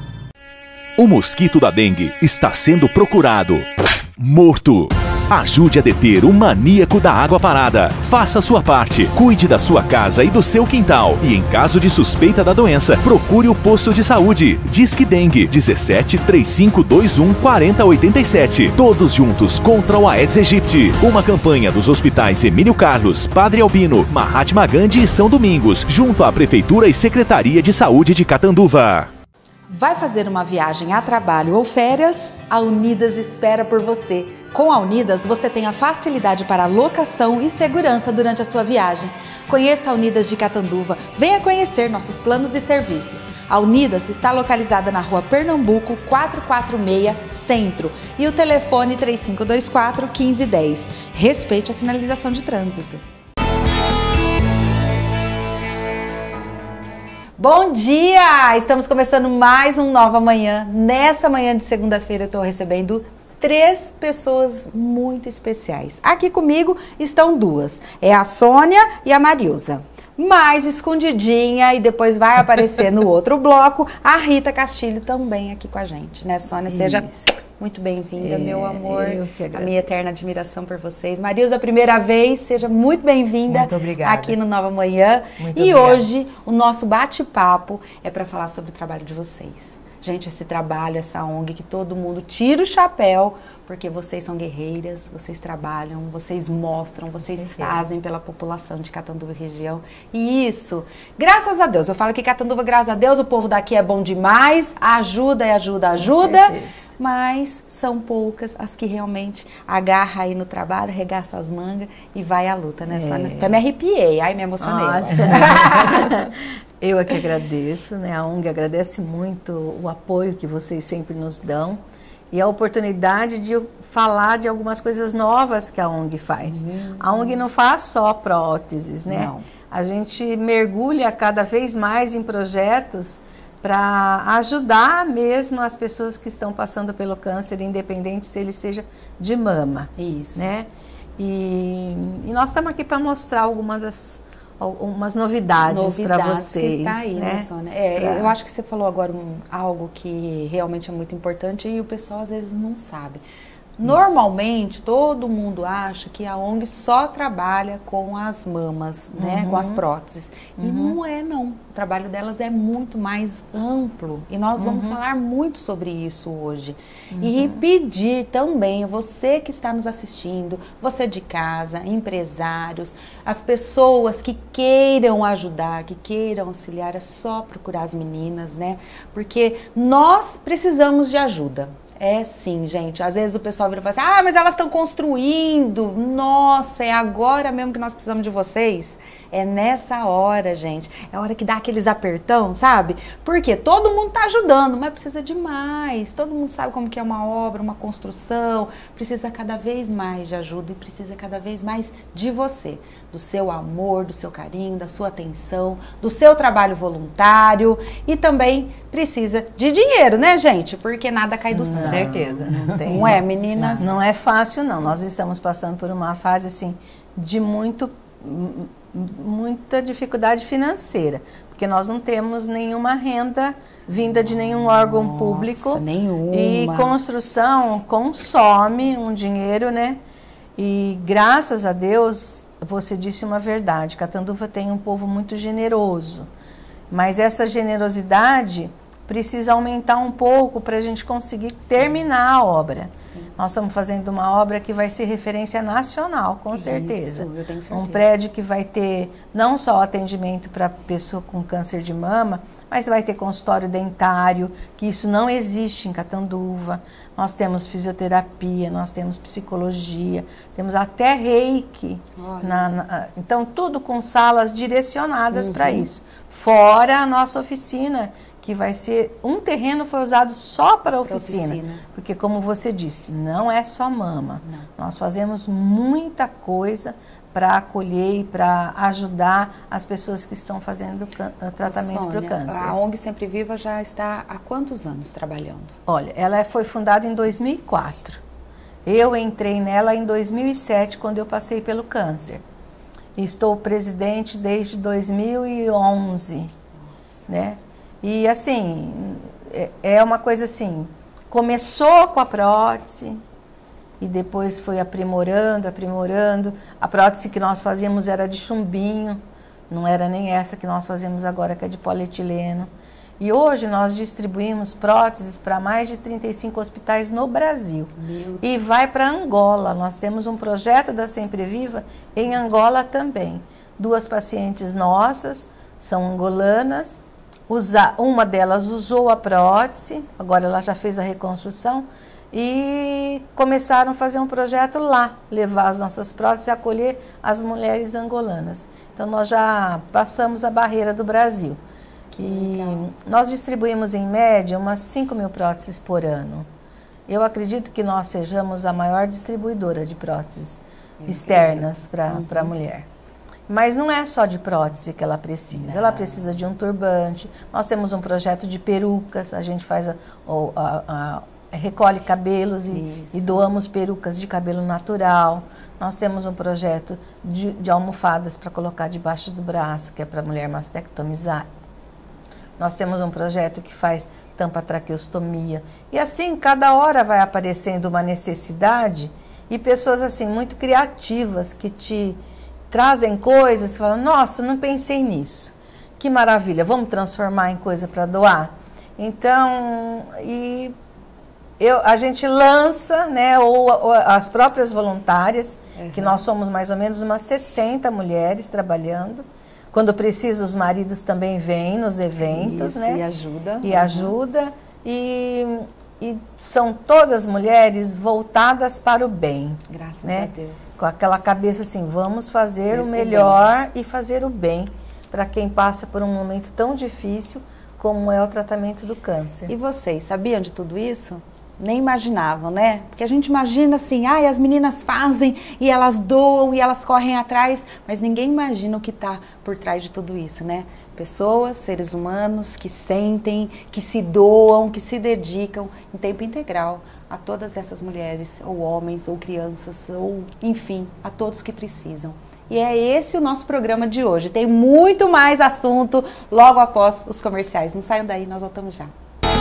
Speaker 5: O mosquito da dengue está sendo procurado. Morto. Ajude a deter o maníaco da água parada. Faça a sua parte. Cuide da sua casa e do seu quintal. E em caso de suspeita da doença, procure o posto de saúde. Disque Dengue dezessete, trinta e cinco, vinte e um, quarenta, oitenta e sete. Todos juntos contra o Aedes aegypti. Uma campanha dos hospitais Emílio Carlos, Padre Albino, Mahatma Gandhi e São Domingos, junto à Prefeitura e Secretaria de Saúde de Catanduva.
Speaker 3: Vai fazer uma viagem a trabalho ou férias? A Unidas espera por você. Com a Unidas, você tem a facilidade para locação e segurança durante a sua viagem. Conheça a Unidas de Catanduva. Venha conhecer nossos planos e serviços. A Unidas está localizada na Rua Pernambuco, quatrocentos e quarenta e seis, Centro. E o telefone três cinco dois quatro, um cinco um zero. Respeite a sinalização de trânsito. Bom dia! Estamos começando mais um Nova Manhã. Nessa manhã de segunda-feira eu estou recebendo três pessoas muito especiais. Aqui comigo estão duas, é a Sônia e a Marilza. Mais escondidinha e depois vai aparecer no outro bloco, a Rita Castilho também aqui com a gente, né, Sônia? Isso. Seja muito bem-vinda, é, meu amor. Eu que agradeço. A minha eterna admiração por vocês. Marilza, a primeira vez, seja muito bem-vinda aqui no Nova Manhã. Muito e obrigada. Hoje o nosso bate-papo é para falar sobre o trabalho de vocês. gente, esse trabalho, essa O N G, que todo mundo tira o chapéu, porque vocês são guerreiras, vocês trabalham, vocês mostram, vocês fazem pela população de Catanduva e região. E isso, graças a Deus, eu falo que Catanduva, graças a Deus, o povo daqui é bom demais, ajuda e ajuda, ajuda, mas são poucas as que realmente agarram aí no trabalho, arregaça as mangas e vai à luta, né? É. Até me arrepiei, ai, me emocionei.
Speaker 9: Ah, eu aqui agradeço, né? A O N G agradece muito o apoio que vocês sempre nos dão e a oportunidade de falar de algumas coisas novas que a O N G faz. Sim. A O N G não faz só próteses, né? Não. A gente mergulha cada vez mais em projetos para ajudar mesmo as pessoas que estão passando pelo câncer, independente se ele seja de mama.
Speaker 3: Isso.
Speaker 9: Né? E, e nós estamos aqui para mostrar algumas das umas novidades, novidades para vocês.
Speaker 3: Que está aí, né, né Sônia? É, pra... Eu acho que você falou agora um, algo que realmente é muito importante e o pessoal às vezes não sabe. Normalmente, isso. Todo mundo acha que a O N G só trabalha com as mamas, uhum. né, com as próteses. Uhum. E não é, não. O trabalho delas é muito mais amplo. E nós vamos uhum. falar muito sobre isso hoje. Uhum. E pedir também, você que está nos assistindo, você de casa, empresários, as pessoas que queiram ajudar, que queiram auxiliar, é só procurar as meninas, né? Porque nós precisamos de ajuda. É sim, gente. Às vezes o pessoal vira e fala assim, ah, mas elas estão construindo. Nossa, é agora mesmo que nós precisamos de vocês. É nessa hora, gente. É a hora que dá aqueles apertão, sabe? Porque todo mundo tá ajudando, mas precisa de mais. Todo mundo sabe como que é uma obra, uma construção. Precisa cada vez mais de ajuda e precisa cada vez mais de você. Do seu amor, do seu carinho, da sua atenção, do seu trabalho voluntário. E também precisa de dinheiro, né, gente? Porque nada cai do céu.
Speaker 9: Com certeza.
Speaker 3: Não, tem. Não é, meninas?
Speaker 9: Não, não é fácil, não. Nós estamos passando por uma fase, assim, de muito... muita dificuldade financeira, porque nós não temos nenhuma renda vinda de nenhum órgão Nossa, público.
Speaker 3: Nenhuma.
Speaker 9: E construção consome um dinheiro, né? E graças a Deus, você disse uma verdade, Catanduva tem um povo muito generoso, mas essa generosidade precisa aumentar um pouco para a gente conseguir Sim. terminar a obra. Sim. Nós estamos fazendo uma obra que vai ser referência nacional, com
Speaker 3: Isso,
Speaker 9: certeza.
Speaker 3: Eu tenho certeza.
Speaker 9: Um prédio que vai ter não só atendimento para pessoa com câncer de mama, mas vai ter consultório dentário, que isso não existe em Catanduva. Nós temos fisioterapia, nós temos psicologia, temos até reiki. Na, na, então, tudo com salas direcionadas uhum. para isso. Fora a nossa oficina, que vai ser, um terreno foi usado só para a oficina, oficina, porque como você disse, não é só mama, não. Nós fazemos muita coisa para acolher e para ajudar as pessoas que estão fazendo tratamento para o câncer.
Speaker 3: A O N G Sempre Viva já está há quantos anos trabalhando?
Speaker 9: Olha, ela foi fundada em dois mil e quatro, eu entrei nela em dois mil e sete, quando eu passei pelo câncer, e estou presidente desde dois mil e onze, Nossa. né? E assim, é uma coisa assim, começou com a prótese e depois foi aprimorando, aprimorando. A prótese que nós fazíamos era de chumbinho, não era nem essa que nós fazemos agora, que é de polietileno. E hoje nós distribuímos próteses para mais de trinta e cinco hospitais no Brasil. E vai para Angola. Nós temos um projeto da Sempre Viva em Angola também. Duas pacientes nossas são angolanas. Usa, uma delas usou a prótese, agora ela já fez a reconstrução, e começaram a fazer um projeto lá, levar as nossas próteses e acolher as mulheres angolanas. Então nós já passamos a barreira do Brasil. E nós distribuímos em média umas cinco mil próteses por ano. Eu acredito que nós sejamos a maior distribuidora de próteses externas para uhum. a mulher. Mas não é só de prótese que ela precisa, ela precisa de um turbante. Nós temos um projeto de perucas, a gente faz a, a, a, recolhe cabelos e, e doamos perucas de cabelo natural. Nós temos um projeto de, de almofadas para colocar debaixo do braço, que é para a mulher mastectomizar. Nós temos um projeto que faz tampa traqueostomia. E assim, cada hora vai aparecendo uma necessidade e pessoas assim muito criativas que te trazem coisas, falam, nossa, não pensei nisso, que maravilha, vamos transformar em coisa para doar? Então, e eu, a gente lança, né, ou, ou as próprias voluntárias, uhum. que nós somos mais ou menos umas sessenta mulheres trabalhando. Quando precisa, os maridos também vêm nos eventos,
Speaker 3: Isso,
Speaker 9: né?
Speaker 3: E ajuda.
Speaker 9: E
Speaker 3: uhum.
Speaker 9: ajuda. E, e são todas mulheres voltadas para o bem.
Speaker 3: Graças
Speaker 9: né?
Speaker 3: a Deus.
Speaker 9: Com aquela cabeça assim, vamos fazer
Speaker 3: Fazer
Speaker 9: o
Speaker 3: o
Speaker 9: melhor e fazer o bem para quem passa por um momento tão difícil como é o tratamento do câncer.
Speaker 3: E vocês sabiam de tudo isso? Nem imaginavam, né? Porque a gente imagina assim, ai, as meninas fazem e elas doam e elas correm atrás, mas ninguém imagina o que está por trás de tudo isso, né? Pessoas, seres humanos que sentem, que se doam, que se dedicam em tempo integral a todas essas mulheres, ou homens, ou crianças, ou enfim, a todos que precisam. E é esse o nosso programa de hoje. Tem muito mais assunto logo após os comerciais. Não saiam daí, nós voltamos já.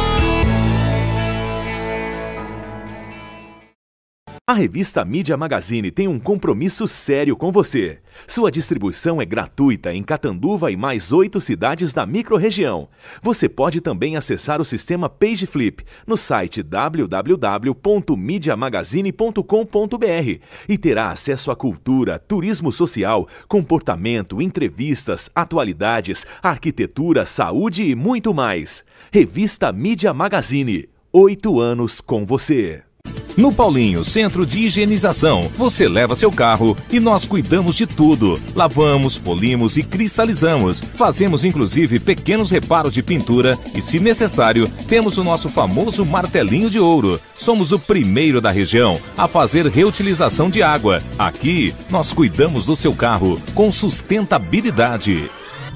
Speaker 5: A revista Mídia Magazine tem um compromisso sério com você. Sua distribuição é gratuita em Catanduva e mais oito cidades da microrregião. Você pode também acessar o sistema PageFlip no site w w w ponto media magazine ponto com ponto b r e terá acesso à cultura, turismo social, comportamento, entrevistas, atualidades, arquitetura, saúde e muito mais. Revista Mídia Magazine. Oito anos com você.
Speaker 8: No Paulinho Centro de Higienização, você leva seu carro e nós cuidamos de tudo. Lavamos, polimos e cristalizamos. Fazemos inclusive pequenos reparos de pintura e, se necessário, temos o nosso famoso martelinho de ouro. Somos o primeiro da região a fazer reutilização de água. Aqui, nós cuidamos do seu carro com sustentabilidade.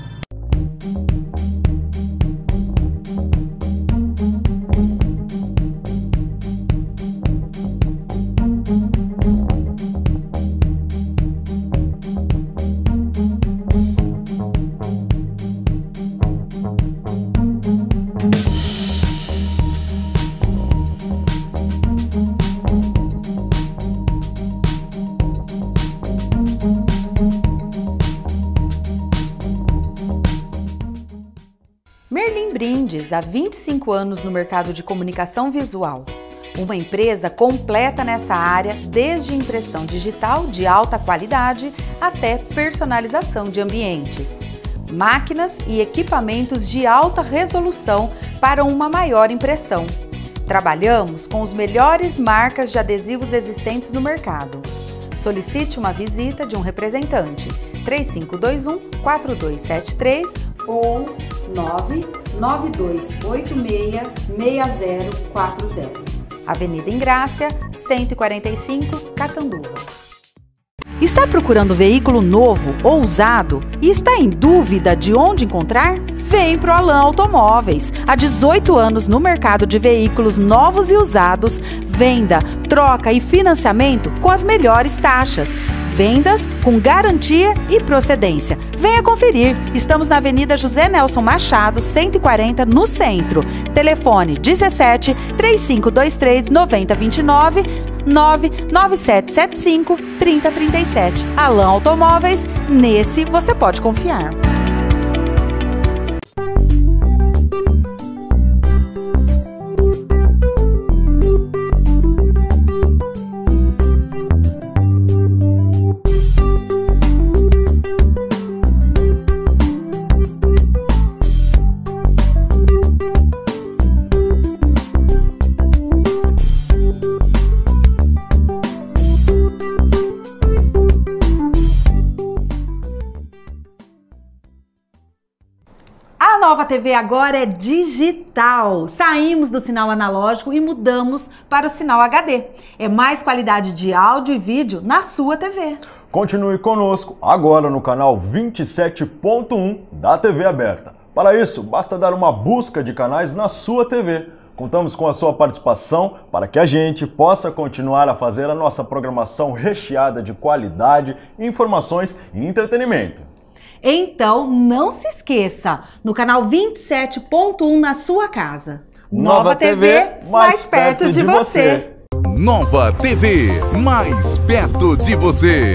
Speaker 3: Merlin Brindes, há vinte e cinco anos no mercado de comunicação visual. Uma empresa completa nessa área, desde impressão digital de alta qualidade até personalização de ambientes. Máquinas e equipamentos de alta resolução para uma maior impressão. Trabalhamos com as melhores marcas de adesivos existentes no mercado. Solicite uma visita de um representante três cinco dois um, quatro dois sete três ou nove nove dois oito seis, seis zero quatro zero. Avenida Ingrácia, cento e quarenta e cinco, Catanduva. Está procurando veículo novo ou usado e está em dúvida de onde encontrar? Vem pro Alan Automóveis. Há dezoito anos no mercado de veículos novos e usados, venda, troca e financiamento com as melhores taxas. Vendas com garantia e procedência. Venha conferir. Estamos na Avenida José Nelson Machado, cento e quarenta, no centro. Telefone dezessete, três cinco dois três, nove zero dois nove, nove nove sete sete cinco, três zero três sete. Alan Automóveis, nesse você pode confiar. A Nova T V agora é digital. Saímos do sinal analógico e mudamos para o sinal H D. É mais qualidade de áudio e vídeo na sua T V.
Speaker 4: Continue conosco agora no canal vinte e sete ponto um da T V aberta. Para isso, basta dar uma busca de canais na sua T V. Contamos com a sua participação para que a gente possa continuar a fazer a nossa programação recheada de qualidade, informações e entretenimento.
Speaker 3: Então, não se esqueça, no canal vinte e sete ponto um na sua casa.
Speaker 4: Nova T V, mais perto de você.
Speaker 10: Nova T V, mais perto de você.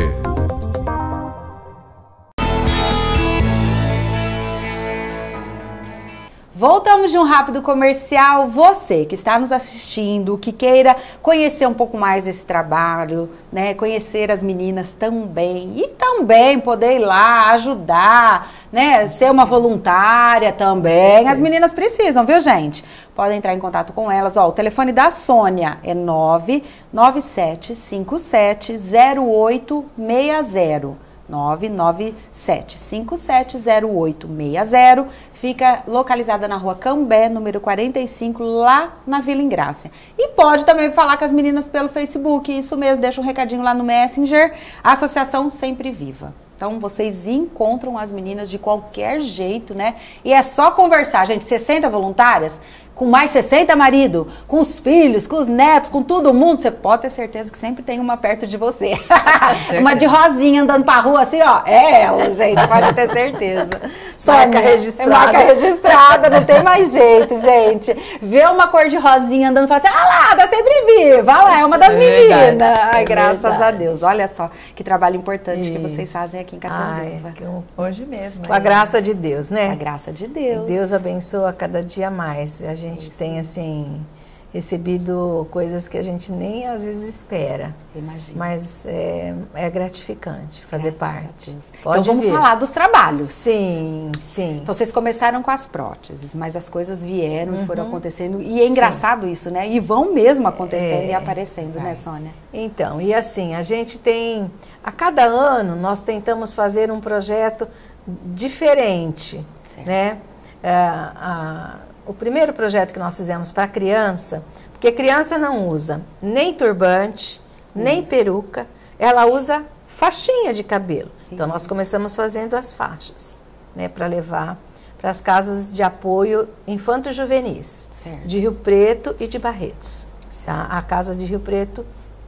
Speaker 3: Voltamos de um rápido comercial. Você que está nos assistindo, que queira conhecer um pouco mais esse trabalho, né? Conhecer as meninas também e também poder ir lá ajudar, né? Ser uma voluntária também. As meninas precisam, viu, gente? Podem entrar em contato com elas. Ó, o telefone da Sônia é nove nove sete cinco sete zero oito seis zero. nove nove sete cinco sete zero oito seis zero. Fica localizada na rua Cambé, número quarenta e cinco, lá na Vila Ingrácia. E pode também falar com as meninas pelo Facebook, isso mesmo, deixa um recadinho lá no Messenger, Associação Sempre Viva. Então, vocês encontram as meninas de qualquer jeito, né? E é só conversar, gente, sessenta voluntárias, com mais sessenta marido, com os filhos, com os netos, com todo mundo, você pode ter certeza que sempre tem uma perto de você. Uma de rosinha andando pra rua assim, ó, é ela, gente, pode ter certeza.
Speaker 9: Marca registrada.
Speaker 3: Marca registrada, não tem mais jeito, gente. Vê uma cor de rosinha andando e fala assim, ah lá, dá Sempre Viva, ah lá, é uma das é meninas. Ai, é graças verdade. a Deus. Olha só que trabalho importante Isso. que vocês fazem aqui em Catanduva.
Speaker 9: Ai, hoje mesmo.
Speaker 3: Com a graça de Deus, né?
Speaker 9: A graça de Deus.
Speaker 3: Deus abençoa cada dia mais. A gente A gente tem, assim, recebido coisas que a gente nem às vezes espera.
Speaker 9: Imagina.
Speaker 3: Mas é, é gratificante fazer
Speaker 9: Graças
Speaker 3: parte.
Speaker 9: Pode então vamos vir. falar dos trabalhos.
Speaker 3: Sim, sim.
Speaker 9: Então vocês começaram com as próteses, mas as coisas vieram uhum. e foram acontecendo. E é engraçado sim. isso, né? E vão mesmo acontecendo é, e aparecendo, vai. né, Sônia?
Speaker 3: Então, e assim, a gente tem... A cada ano nós tentamos fazer um projeto diferente, certo. né? É, a, O primeiro projeto que nós fizemos para criança, porque criança não usa nem turbante, nem peruca, ela usa faixinha de cabelo. Sim. Então, nós começamos fazendo as faixas, né, para levar para as casas de apoio infanto-juvenis, de Rio Preto e de Barretos. Tá? A casa de Rio Preto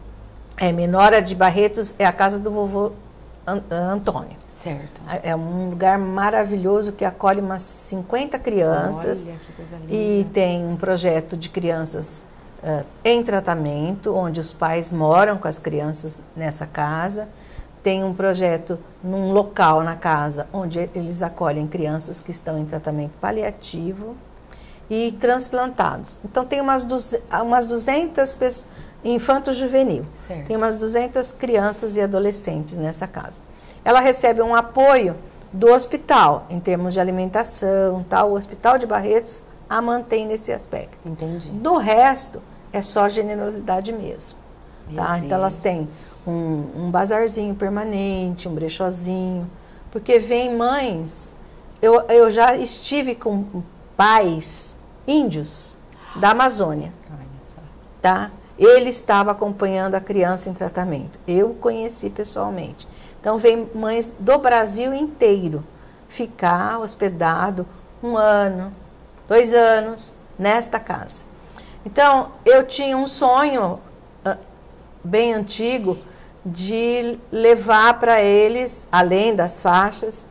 Speaker 3: é menor, a de Barretos é a casa do vovô Antônio.
Speaker 9: Certo.
Speaker 3: É um lugar maravilhoso que acolhe umas cinquenta crianças.
Speaker 9: Olha, que coisa linda.
Speaker 3: E tem um projeto de crianças uh, em tratamento, onde os pais moram com as crianças nessa casa. Tem um projeto num local na casa, onde eles acolhem crianças que estão em tratamento paliativo e transplantados. Então tem umas, umas duzentas pessoas, infanto-juvenil.
Speaker 9: Certo.
Speaker 3: Tem umas duzentas crianças e adolescentes nessa casa. Ela recebe um apoio do hospital, em termos de alimentação, tal. O Hospital de Barretos a mantém nesse aspecto.
Speaker 9: Entendi.
Speaker 3: Do resto, é só generosidade mesmo. Tá? Então, elas têm um, um bazarzinho permanente, um brechózinho, porque vem mães... Eu, eu já estive com pais índios da Amazônia, tá? Ele estava acompanhando a criança em tratamento. Eu conheci pessoalmente. Então, vem mães do Brasil inteiro ficar hospedado um ano, dois anos nesta casa. Então, eu tinha um sonho uh, bem antigo de levar para eles, além das faixas,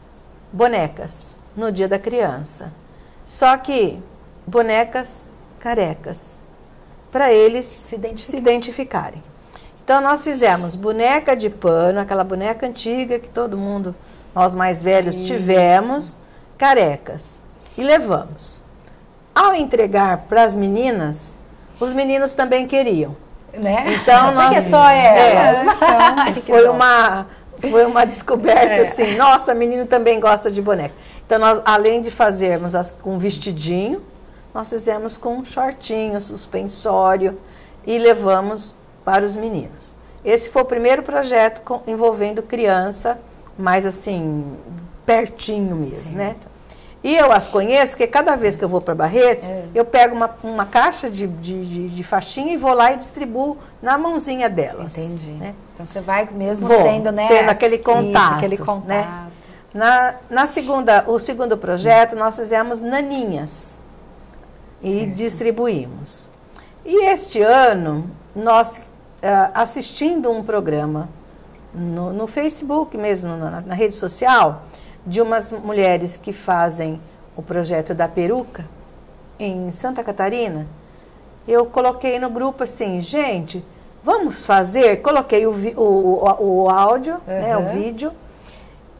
Speaker 3: bonecas no Dia da Criança. Só que bonecas carecas, para eles se, identificar. se identificarem. Então, nós fizemos boneca de pano, aquela boneca antiga que todo mundo, nós mais velhos, Isso. tivemos, carecas, e levamos. Ao entregar para as meninas, os meninos também queriam.
Speaker 9: Né?
Speaker 3: Então, nós,
Speaker 9: Porque só é,
Speaker 3: então, foi, uma, foi uma descoberta, é. assim, nossa, menino também gosta de boneca. Então, nós, além de fazermos as, com vestidinho, nós fizemos com um shortinho, suspensório, e levamos para os meninos. Esse foi o primeiro projeto com, envolvendo criança, mais assim, pertinho mesmo, certo. né? E eu as conheço, porque cada vez que eu vou para Barretos, é. eu pego uma, uma caixa de, de, de, de faixinha e vou lá e distribuo na mãozinha delas.
Speaker 9: Entendi.
Speaker 3: Né?
Speaker 9: Então você vai mesmo
Speaker 3: vou,
Speaker 9: tendo, né?
Speaker 3: Tendo aquele contato.
Speaker 9: Isso, aquele contato.
Speaker 3: Né? Na, na segunda, o segundo projeto, nós fizemos naninhas e certo. distribuímos. E este ano, nós, uh, assistindo um programa no, no Facebook mesmo, na, na rede social, de umas mulheres que fazem o projeto da peruca em Santa Catarina, eu coloquei no grupo assim, gente, vamos fazer, coloquei o, o, o, o áudio, uhum. né, o vídeo,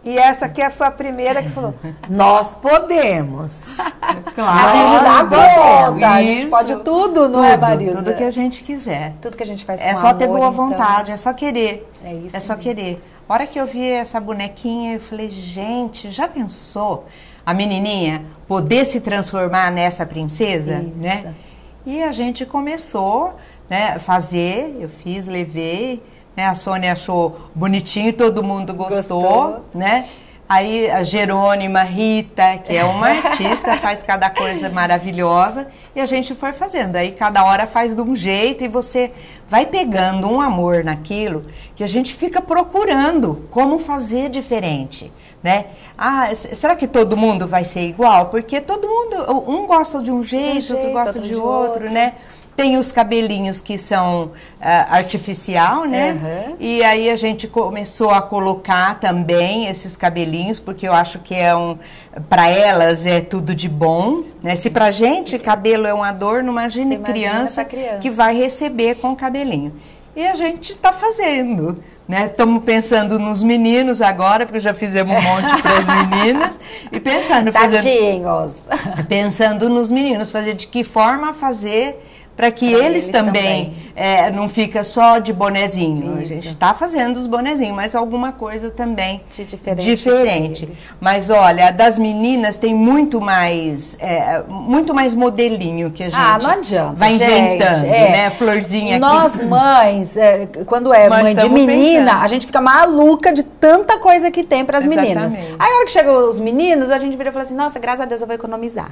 Speaker 9: E essa aqui foi a primeira que falou, nós podemos.
Speaker 3: Claro.
Speaker 9: A gente dá conta, a
Speaker 3: Isso.
Speaker 9: gente pode tudo, não
Speaker 3: Tudo,
Speaker 9: é, Marilza?
Speaker 3: tudo que a gente quiser.
Speaker 11: Tudo que a gente faz
Speaker 3: É
Speaker 11: com
Speaker 3: só ter
Speaker 11: amor,
Speaker 3: boa
Speaker 11: então.
Speaker 3: vontade, é só querer.
Speaker 11: É isso
Speaker 3: É só
Speaker 11: mesmo.
Speaker 3: querer. A hora que eu vi essa bonequinha, eu falei, gente, já pensou a menininha poder se transformar nessa princesa,
Speaker 11: Isso.
Speaker 3: né? E a gente começou, né, a fazer, eu fiz, levei, né? A Sônia achou bonitinho, todo mundo gostou,
Speaker 11: Gostou.
Speaker 3: né? Aí a Jerônima, Rita, que é uma artista, faz cada coisa maravilhosa e a gente foi fazendo. Aí cada hora faz de um jeito e você vai pegando um amor naquilo que a gente fica procurando como fazer diferente, né? Ah, s- será que todo mundo vai ser igual? Porque todo mundo, um gosta de um jeito,
Speaker 11: jeito,
Speaker 3: outro gosta
Speaker 11: outro
Speaker 3: de,
Speaker 11: de
Speaker 3: outro,
Speaker 11: outro.
Speaker 3: né? Tem os cabelinhos que são ah, artificial, né?
Speaker 11: Uhum.
Speaker 3: E aí a gente começou a colocar também esses cabelinhos, porque eu acho que é um, para elas é tudo de bom, né? Se pra gente cabelo é uma dor, não imagine
Speaker 11: Você imagina
Speaker 3: criança,
Speaker 11: essa criança.
Speaker 3: que vai receber com cabelinho. E a gente tá fazendo, né? Estamos pensando nos meninos agora, porque já fizemos um monte para as meninas, e pensando, fazendo,
Speaker 11: Tadinhos.
Speaker 3: pensando nos meninos, fazer de que forma fazer para que
Speaker 11: Pra
Speaker 3: eles,
Speaker 11: eles
Speaker 3: também,
Speaker 11: também.
Speaker 3: é, não fica só de bonezinho. A
Speaker 11: Isso.
Speaker 3: gente está fazendo os bonezinhos, mas alguma coisa também
Speaker 11: De diferente
Speaker 3: diferente.
Speaker 11: pra eles.
Speaker 3: Mas olha, das meninas tem muito mais, é, muito mais modelinho que a gente
Speaker 11: Ah, não adianta,
Speaker 3: vai
Speaker 11: gente,
Speaker 3: inventando,
Speaker 11: é.
Speaker 3: né? Florzinha
Speaker 11: Nós,
Speaker 3: aqui.
Speaker 11: mães, é, quando é
Speaker 3: Nós
Speaker 11: mãe de
Speaker 3: estamos
Speaker 11: menina,
Speaker 3: pensando.
Speaker 11: a gente fica maluca de tanta coisa que tem para as meninas.
Speaker 3: Exatamente.
Speaker 11: Aí, a hora que chegam os meninos, a gente vira e fala assim, nossa, graças a Deus eu vou economizar.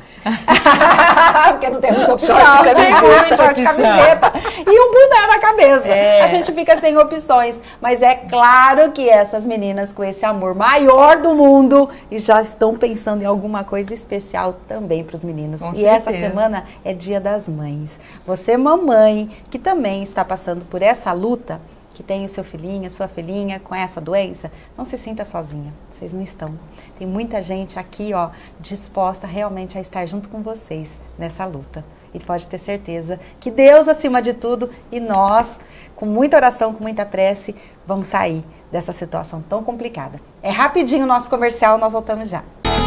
Speaker 11: Porque não tem muita opção.
Speaker 3: Short,
Speaker 11: Tem
Speaker 3: camiseta,
Speaker 11: muito short,
Speaker 3: opção.
Speaker 11: camiseta e um boné na cabeça.
Speaker 3: É.
Speaker 11: A gente fica sem opções. Mas é claro que essas meninas com esse amor maior do mundo e já estão pensando em alguma coisa especial também para os meninos.
Speaker 3: Com
Speaker 11: e essa
Speaker 3: certeza.
Speaker 11: semana é Dia das Mães. Você, mamãe, que também está passando por essa luta, que tem o seu filhinho, a sua filhinha com essa doença, não se sinta sozinha. Vocês não estão. Tem muita gente aqui, ó, disposta realmente a estar junto com vocês nessa luta. E pode ter certeza que Deus acima de tudo e nós, com muita oração, com muita prece, vamos sair dessa situação tão complicada. É rapidinho o nosso comercial, nós voltamos já.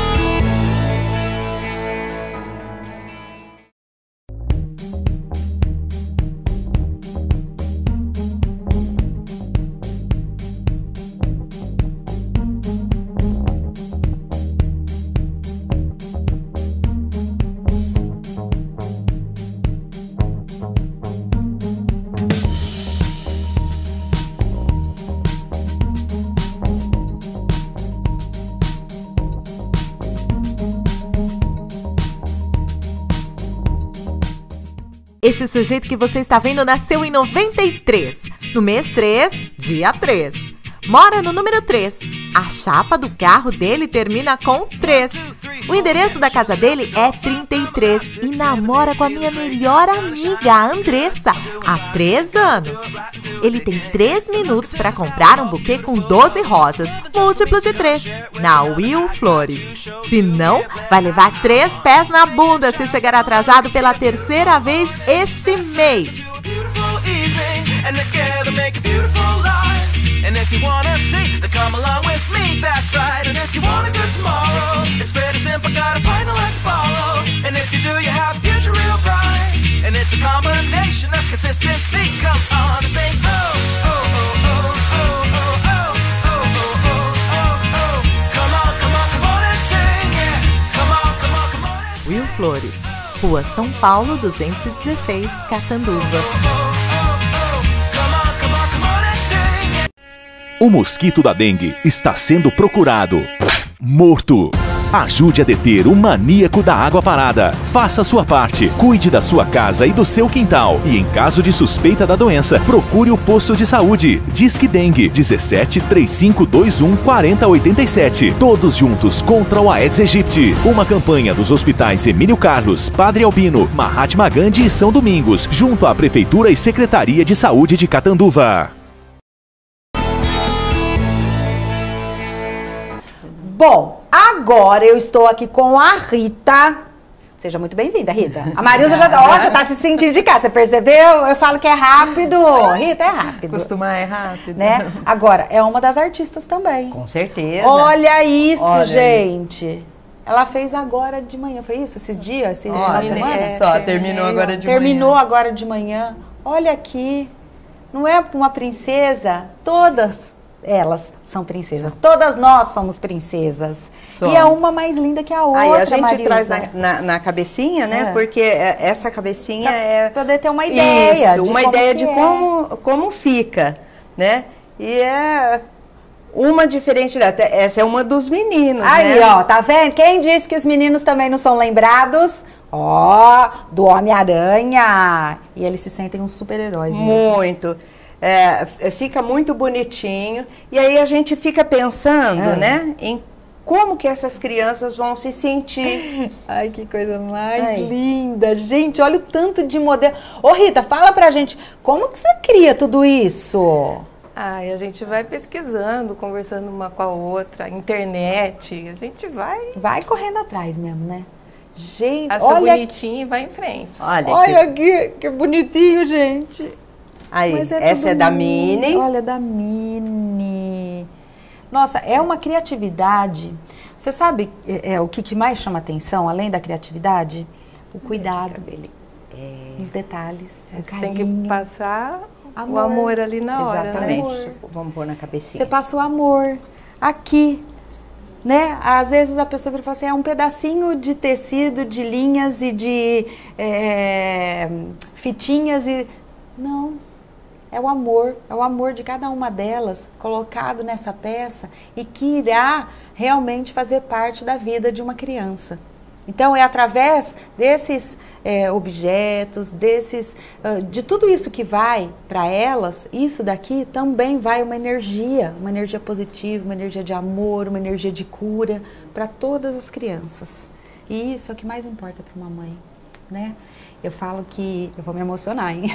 Speaker 6: Esse sujeito que você está vendo nasceu em noventa e três, no mês três, dia três. Mora no número três. A chapa do carro dele termina com três. O endereço da casa dele é trinta e três e namora com a minha melhor amiga, a Andressa, há três anos. Ele tem três minutos para comprar um buquê com doze rosas, múltiplo de três, na Will Flores. Se não, vai levar três pés na bunda se chegar atrasado pela terceira vez este mês.
Speaker 7: Beautiful evening, and together make a beautiful life. And if you wanna see, then come along with me, that's right. And if you want a good tomorrow, it's pretty simple, gotta find a light to follow. And if you do, you have a future real bright. And it's a combination of consistency. Come on and sing, oh, oh, oh, oh, oh, oh, oh, oh, oh, oh, oh, oh. Come on, come on, come on and sing, yeah. Come on, come on, come on and sing.
Speaker 6: Will Flores, Rua São Paulo duzentos e dezesseis, Catanduva.
Speaker 5: O mosquito da dengue está sendo procurado. Morto. Ajude a deter o maníaco da água parada. Faça a sua parte. Cuide da sua casa e do seu quintal. E em caso de suspeita da doença, procure o posto de saúde. Disque Dengue dezessete, trinta e cinco, vinte e um, quarenta, oitenta e sete. Todos juntos contra o Aedes aegypti. Uma campanha dos hospitais Emílio Carlos, Padre Albino, Mahatma Gandhi e São Domingos, junto à Prefeitura e Secretaria de Saúde de Catanduva.
Speaker 11: Bom, agora eu estou aqui com a Rita. Seja muito bem-vinda, Rita. A Marilza já, ó, já tá se sentindo de casa, você percebeu? Eu falo que é rápido. Rita, é rápido.
Speaker 9: Costumar é rápido.
Speaker 11: Né? Agora, é uma das artistas também.
Speaker 9: Com certeza.
Speaker 11: Olha isso,
Speaker 9: Olha
Speaker 11: gente. Aí. Ela fez agora de manhã, foi isso? Esses dias? Esse final de semana?
Speaker 9: É, só, terminou agora de
Speaker 11: terminou
Speaker 9: manhã.
Speaker 11: agora de manhã. Olha aqui. Não é uma princesa? Todas elas são princesas. Todas nós somos princesas.
Speaker 9: Somos.
Speaker 11: E é uma mais linda que a outra,
Speaker 9: Aí a gente
Speaker 11: Marilza.
Speaker 9: traz na, na, na cabecinha, né?
Speaker 11: É.
Speaker 9: Porque essa cabecinha
Speaker 11: pra
Speaker 9: é...
Speaker 11: poder ter uma ideia.
Speaker 9: Isso,
Speaker 11: de
Speaker 9: uma
Speaker 11: como
Speaker 9: ideia
Speaker 11: que
Speaker 9: de
Speaker 11: é.
Speaker 9: como, como fica, né? E é uma diferente da... Essa é uma dos meninos,
Speaker 11: Aí,
Speaker 9: né?
Speaker 11: ó, tá vendo? Quem disse que os meninos também não são lembrados? Ó, do Homem-Aranha. E eles se sentem uns super-heróis mesmo.
Speaker 9: Muito. É, fica muito bonitinho. E aí a gente fica pensando,
Speaker 11: É.
Speaker 9: né? Em como que essas crianças vão se sentir.
Speaker 11: Ai, que coisa mais
Speaker 9: Ai.
Speaker 11: linda. Gente, olha o tanto de modelo. Ô, Rita, fala pra gente, como que você cria tudo isso?
Speaker 12: Ai, a gente vai pesquisando, conversando uma com a outra, internet, a gente vai...
Speaker 11: Vai correndo atrás mesmo, né? Gente,
Speaker 12: Acha
Speaker 11: olha
Speaker 12: bonitinho e vai em frente.
Speaker 9: Olha,
Speaker 11: Olha aqui, que bonitinho, gente.
Speaker 9: Aí,
Speaker 11: Mas
Speaker 9: essa
Speaker 11: tudo
Speaker 9: é da
Speaker 11: lindo.
Speaker 9: Minnie.
Speaker 11: Olha, da Minnie. Nossa, é uma criatividade. Você sabe é, é, o que, que mais chama atenção, além da criatividade? O cuidado
Speaker 9: É.
Speaker 11: nos detalhes, o
Speaker 12: Você
Speaker 11: carinho.
Speaker 12: tem que passar
Speaker 11: Amor.
Speaker 12: o amor ali na hora,
Speaker 9: Exatamente.
Speaker 12: né?
Speaker 9: Vamos pôr na cabecinha.
Speaker 11: Você passa o amor aqui, né? Às vezes a pessoa fala assim, é um pedacinho de tecido, de linhas e de é, fitinhas e... Não, é o amor, é o amor de cada uma delas colocado nessa peça e que irá realmente fazer parte da vida de uma criança. Então, é através desses é, objetos, desses, uh, de tudo isso que vai para elas, isso daqui também vai uma energia, uma energia positiva, uma energia de amor, uma energia de cura para todas as crianças. E isso é o que mais importa para uma mãe, né? Eu falo que, eu vou me emocionar, hein?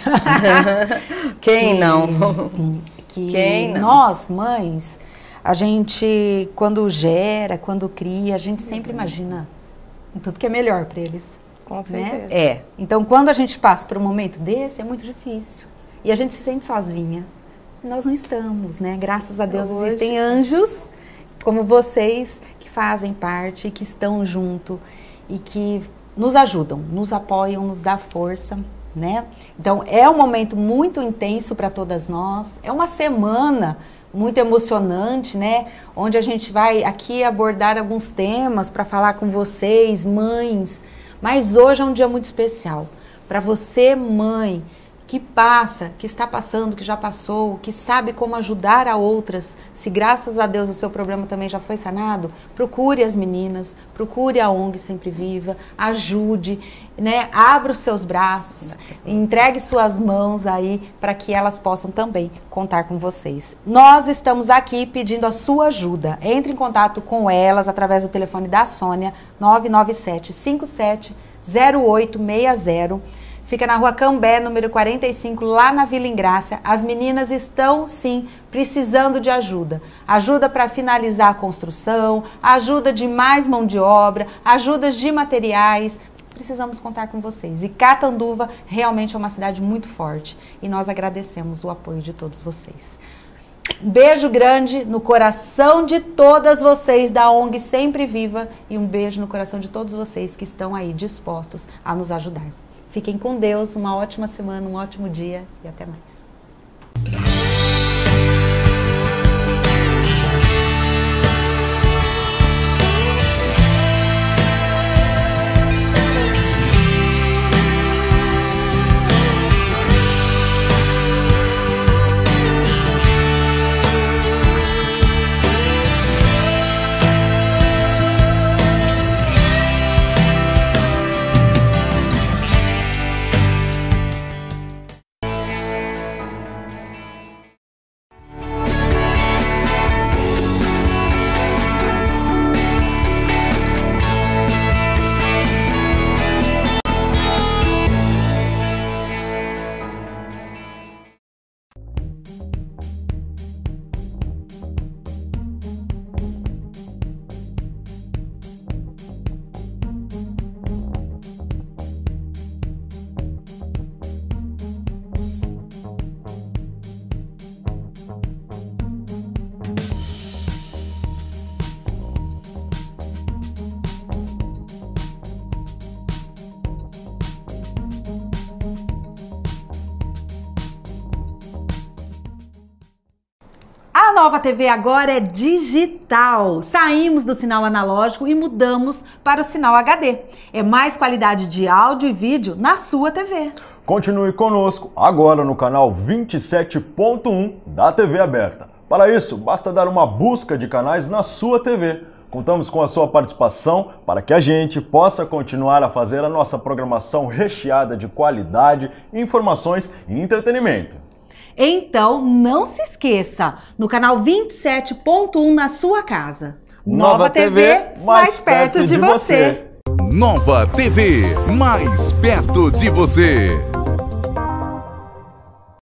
Speaker 9: Quem
Speaker 11: que,
Speaker 9: não?
Speaker 11: Que
Speaker 9: Quem não?
Speaker 11: nós, mães, a gente, quando gera, quando cria, a gente sempre imagina em tudo que é melhor para eles.
Speaker 12: Com
Speaker 11: Né?
Speaker 12: certeza.
Speaker 9: É.
Speaker 11: Então, quando a gente passa por um momento desse, é muito difícil. E a gente se sente sozinha. Nós não estamos, né? Graças a Deus
Speaker 12: Hoje.
Speaker 11: existem anjos como vocês que fazem parte, que estão junto e que nos ajudam, nos apoiam, nos dá força, né? Então, é um momento muito intenso para todas nós. É uma semana muito emocionante, né? Onde a gente vai aqui abordar alguns temas para falar com vocês, mães. Mas hoje é um dia muito especial. Para você, mãe, que passa, que está passando, que já passou, que sabe como ajudar a outras, se graças a Deus o seu problema também já foi sanado, procure as meninas, procure a O N G Sempre Viva, ajude, né? Abra os seus braços, entregue suas mãos aí para que elas possam também contar com vocês. Nós estamos aqui pedindo a sua ajuda. Entre em contato com elas através do telefone da Sônia, nove nove sete cinco sete zero oito seis zero. Fica na rua Cambé, número quarenta e cinco, lá na Vila Ingrácia. As meninas estão, sim, precisando de ajuda. Ajuda para finalizar a construção, ajuda de mais mão de obra, ajudas de materiais. Precisamos contar com vocês. E Catanduva realmente é uma cidade muito forte. E nós agradecemos o apoio de todos vocês. Um beijo grande no coração de todas vocês da O N G Sempre Viva. E um beijo no coração de todos vocês que estão aí dispostos a nos ajudar. Fiquem com Deus, uma ótima semana, um ótimo dia e até mais.
Speaker 3: Nova T V agora é digital. Saímos do sinal analógico e mudamos para o sinal H D. É mais qualidade de áudio e vídeo na sua T V.
Speaker 4: Continue conosco agora no canal vinte e sete ponto um da T V aberta. Para isso, basta dar uma busca de canais na sua T V. Contamos com a sua participação para que a gente possa continuar a fazer a nossa programação recheada de qualidade, informações e entretenimento.
Speaker 3: Então, não se esqueça, no canal vinte e sete ponto um na sua casa.
Speaker 4: Nova T V, mais perto de você.
Speaker 10: Nova T V, mais perto de você.